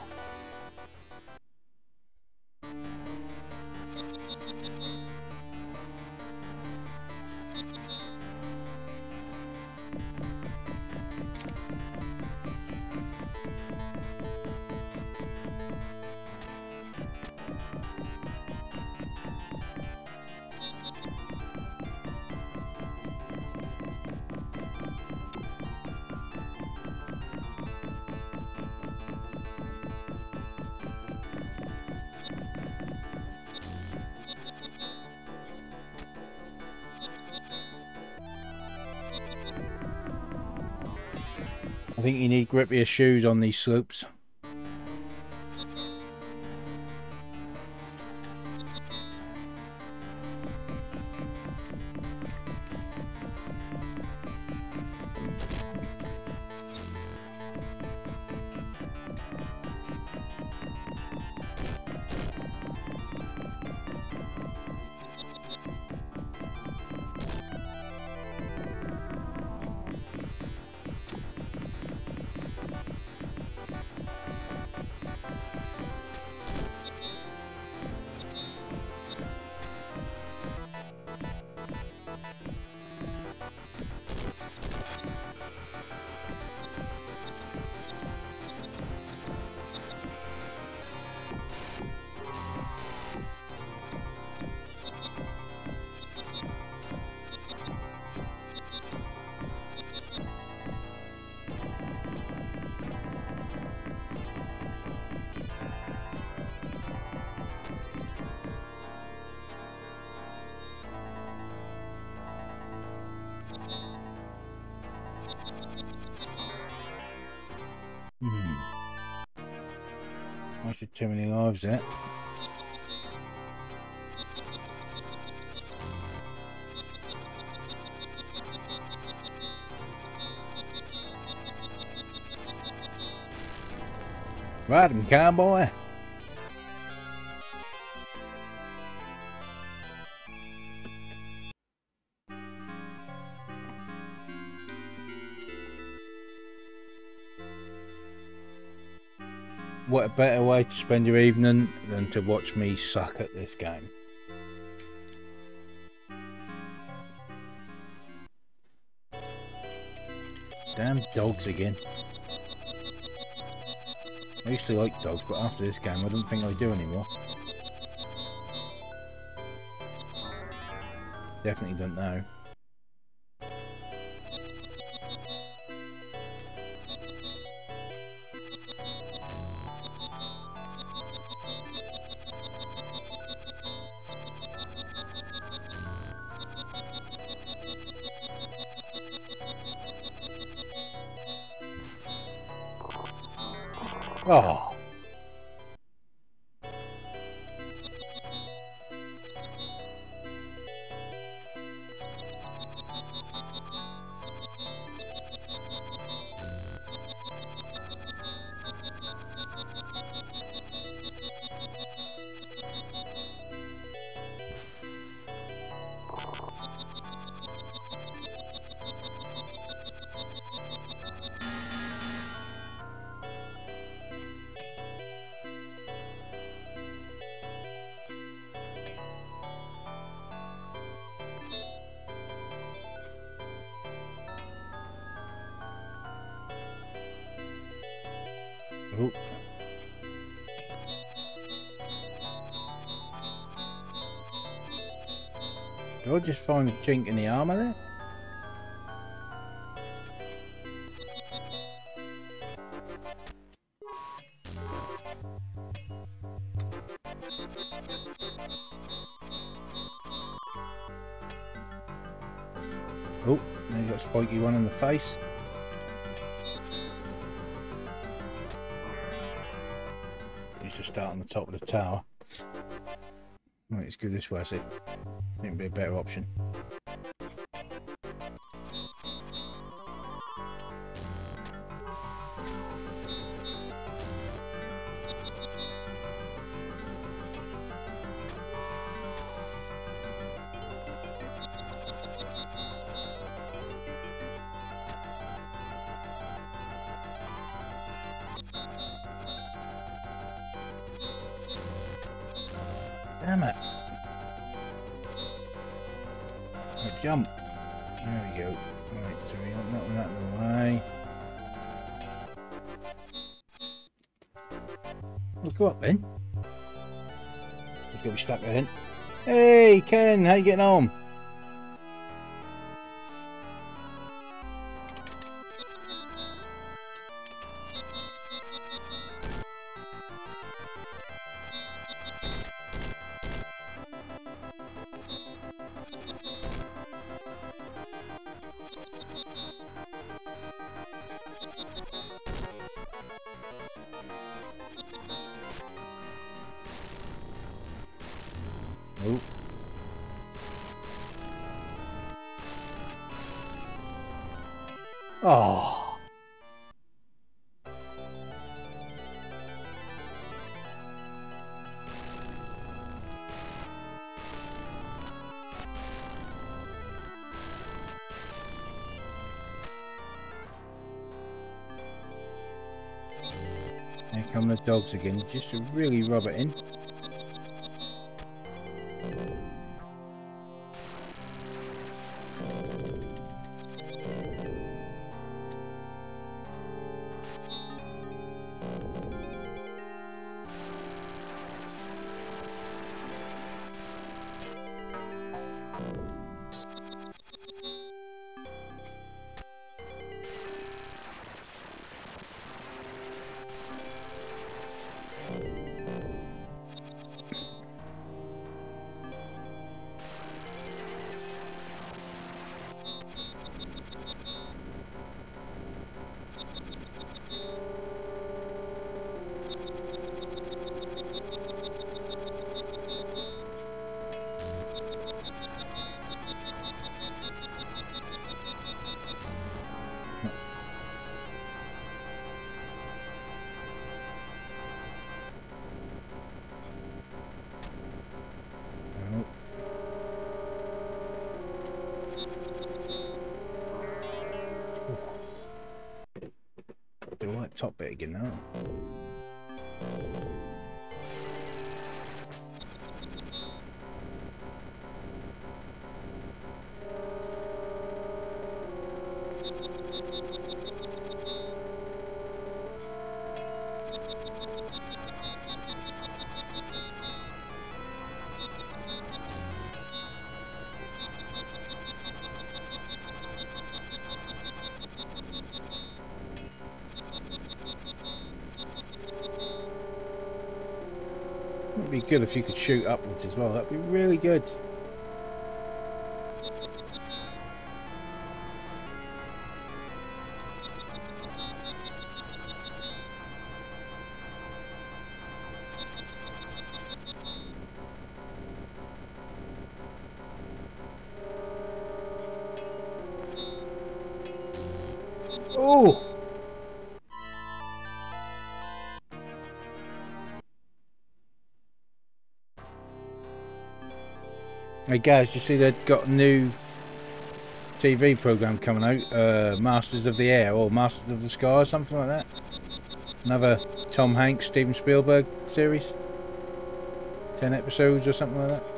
think you need grippier shoes on these slopes. Hmm. Wasted too many lives there. Ride him, cowboy. What a better way to spend your evening than to watch me suck at this game. Damn dogs again. I used to like dogs, but after this game I don't think I do anymore. Definitely don't know. Oh. Oh. Did I just find a chink in the armour there? Oh, now you got a spiky one in the face. Used to start on the top of the tower. Right, let's go this way, I see. I think it'd be a better option. Damn it. Right, jump. There we go. Right, so we don't knock that in the way. Well, go up then. He's got to be stuck there then. Hey Ken, how you getting on? Oh. Oh. Here come the dogs again, just to really rub it in. Do that top bit again now. It'd be good if you could shoot upwards as well. That'd be really good. Oh! Hey guys, you see they've got a new T V programme coming out, uh, Masters of the Air or Masters of the Sky or something like that. Another Tom Hanks, Steven Spielberg series. Ten episodes or something like that.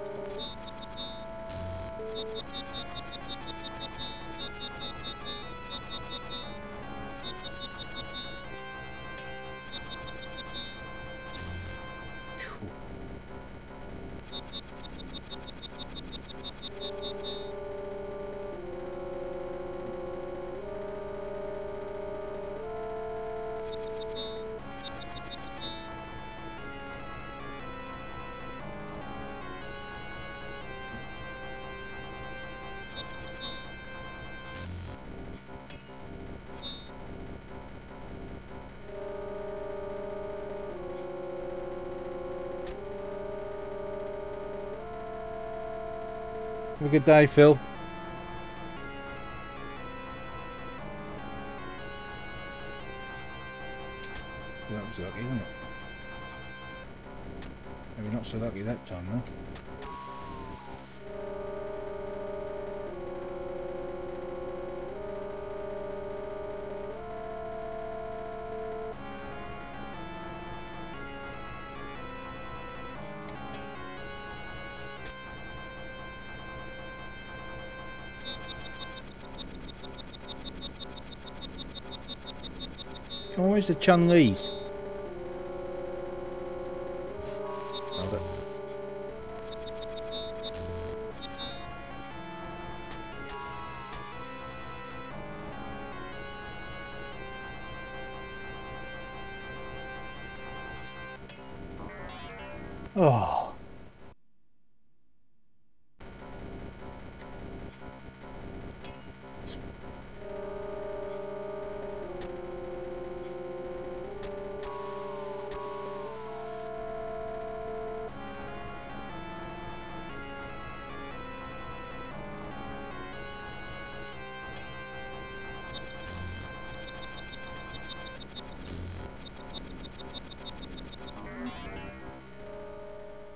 Have a good day, Phil. That was lucky, wasn't it? Maybe not so lucky that time, though. Oh, where's the Chun-Li's? Oh.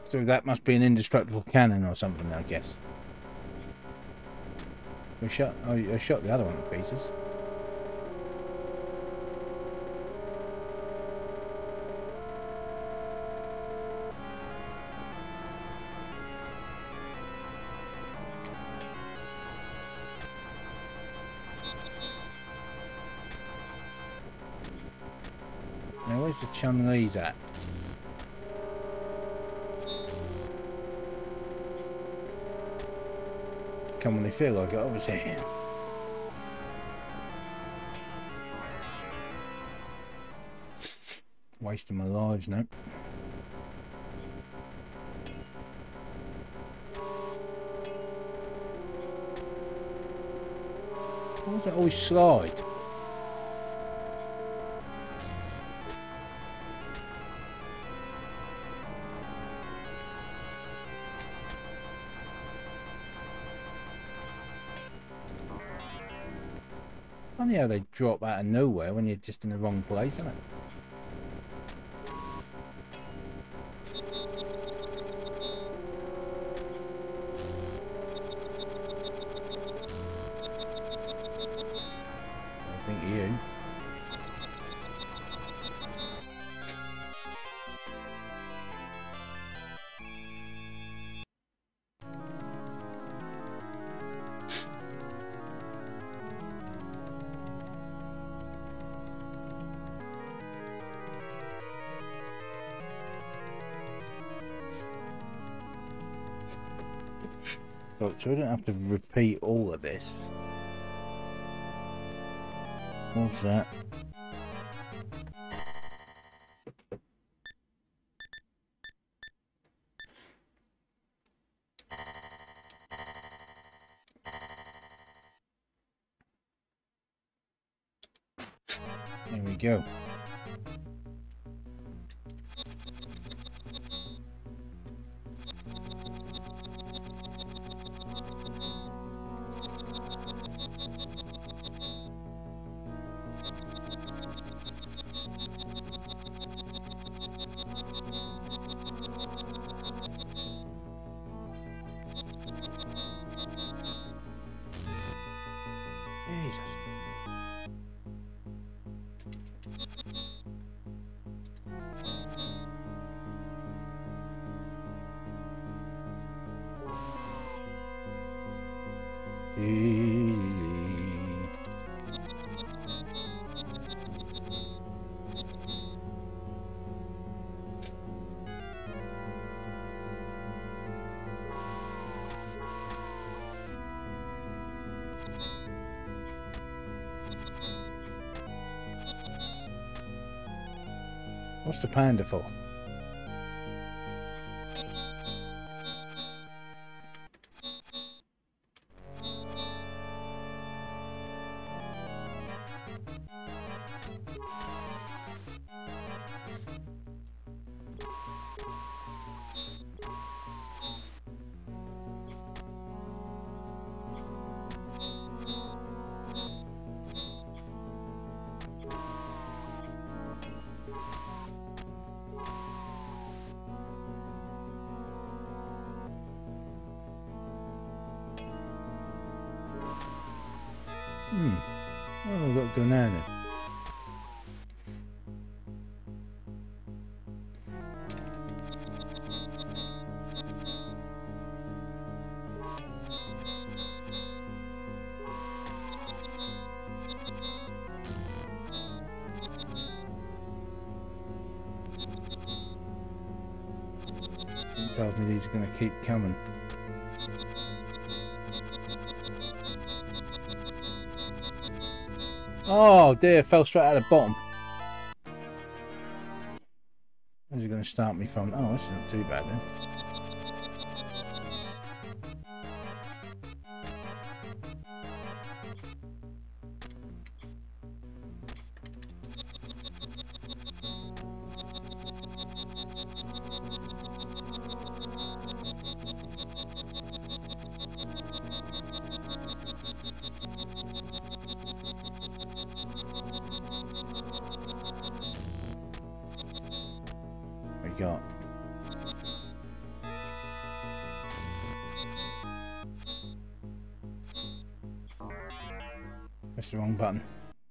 So that must be an indestructible cannon or something, I guess. We shot. Oh, I shot the other one to pieces. Now, where's the Chun-Li's at? Come on, they feel like it, obviously. Wasting my lives now. Why does that always slide? Funny how they drop out of nowhere when you're just in the wrong place, isn't it? I think you. So I don't have to repeat all of this. What's that? There we go. Jesus. What's the panda for? Hmm. Oh, we've got to go now then. It tells me these are going to keep coming. Oh dear, fell straight out of the bottom. Where's it going to start me from? Oh, that's not too bad then. We got That's the wrong button.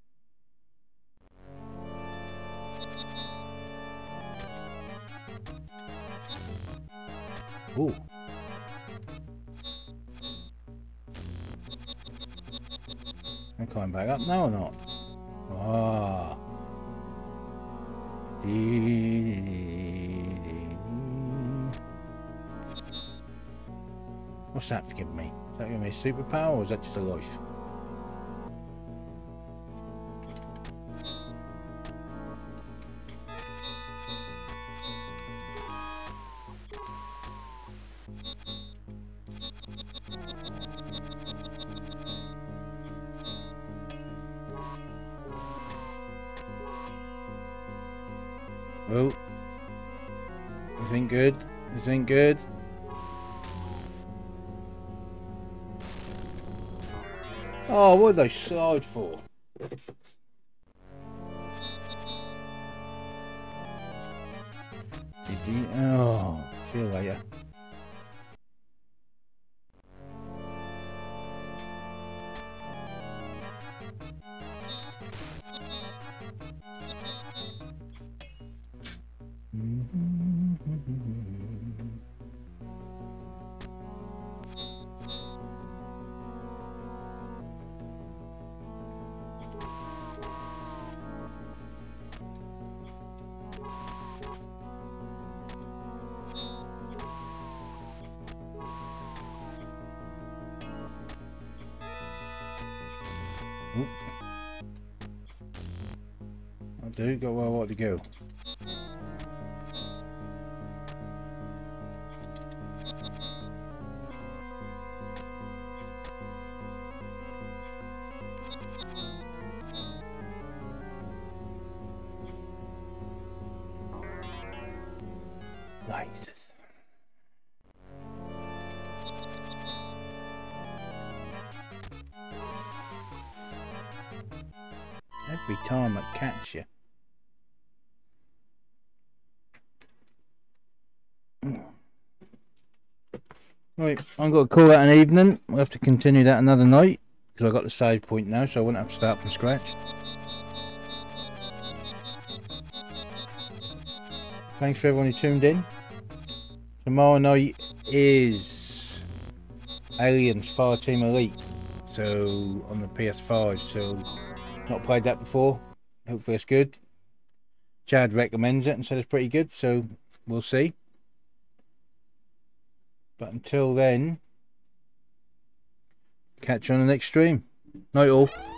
Ooh. I'm coming back up now or not? Ah. What's that giving me? Is that giving me a superpower or is that just a life? Oh, this ain't good. This ain't good. Oh, what did they slide for? Did you? Oh, see you later. I do got where I want to go. Lasers. Every time I catch you. Right, I'm going to call that an evening. We'll have to continue that another night because I've got the save point now, so I won't have to start from scratch. Thanks for everyone who tuned in. Tomorrow night is Aliens Fireteam Elite, so on the P S five, so not played that before. Hopefully it's good. Chad recommends it and said it's pretty good, so we'll see. But until then, catch you on the next stream. Night all.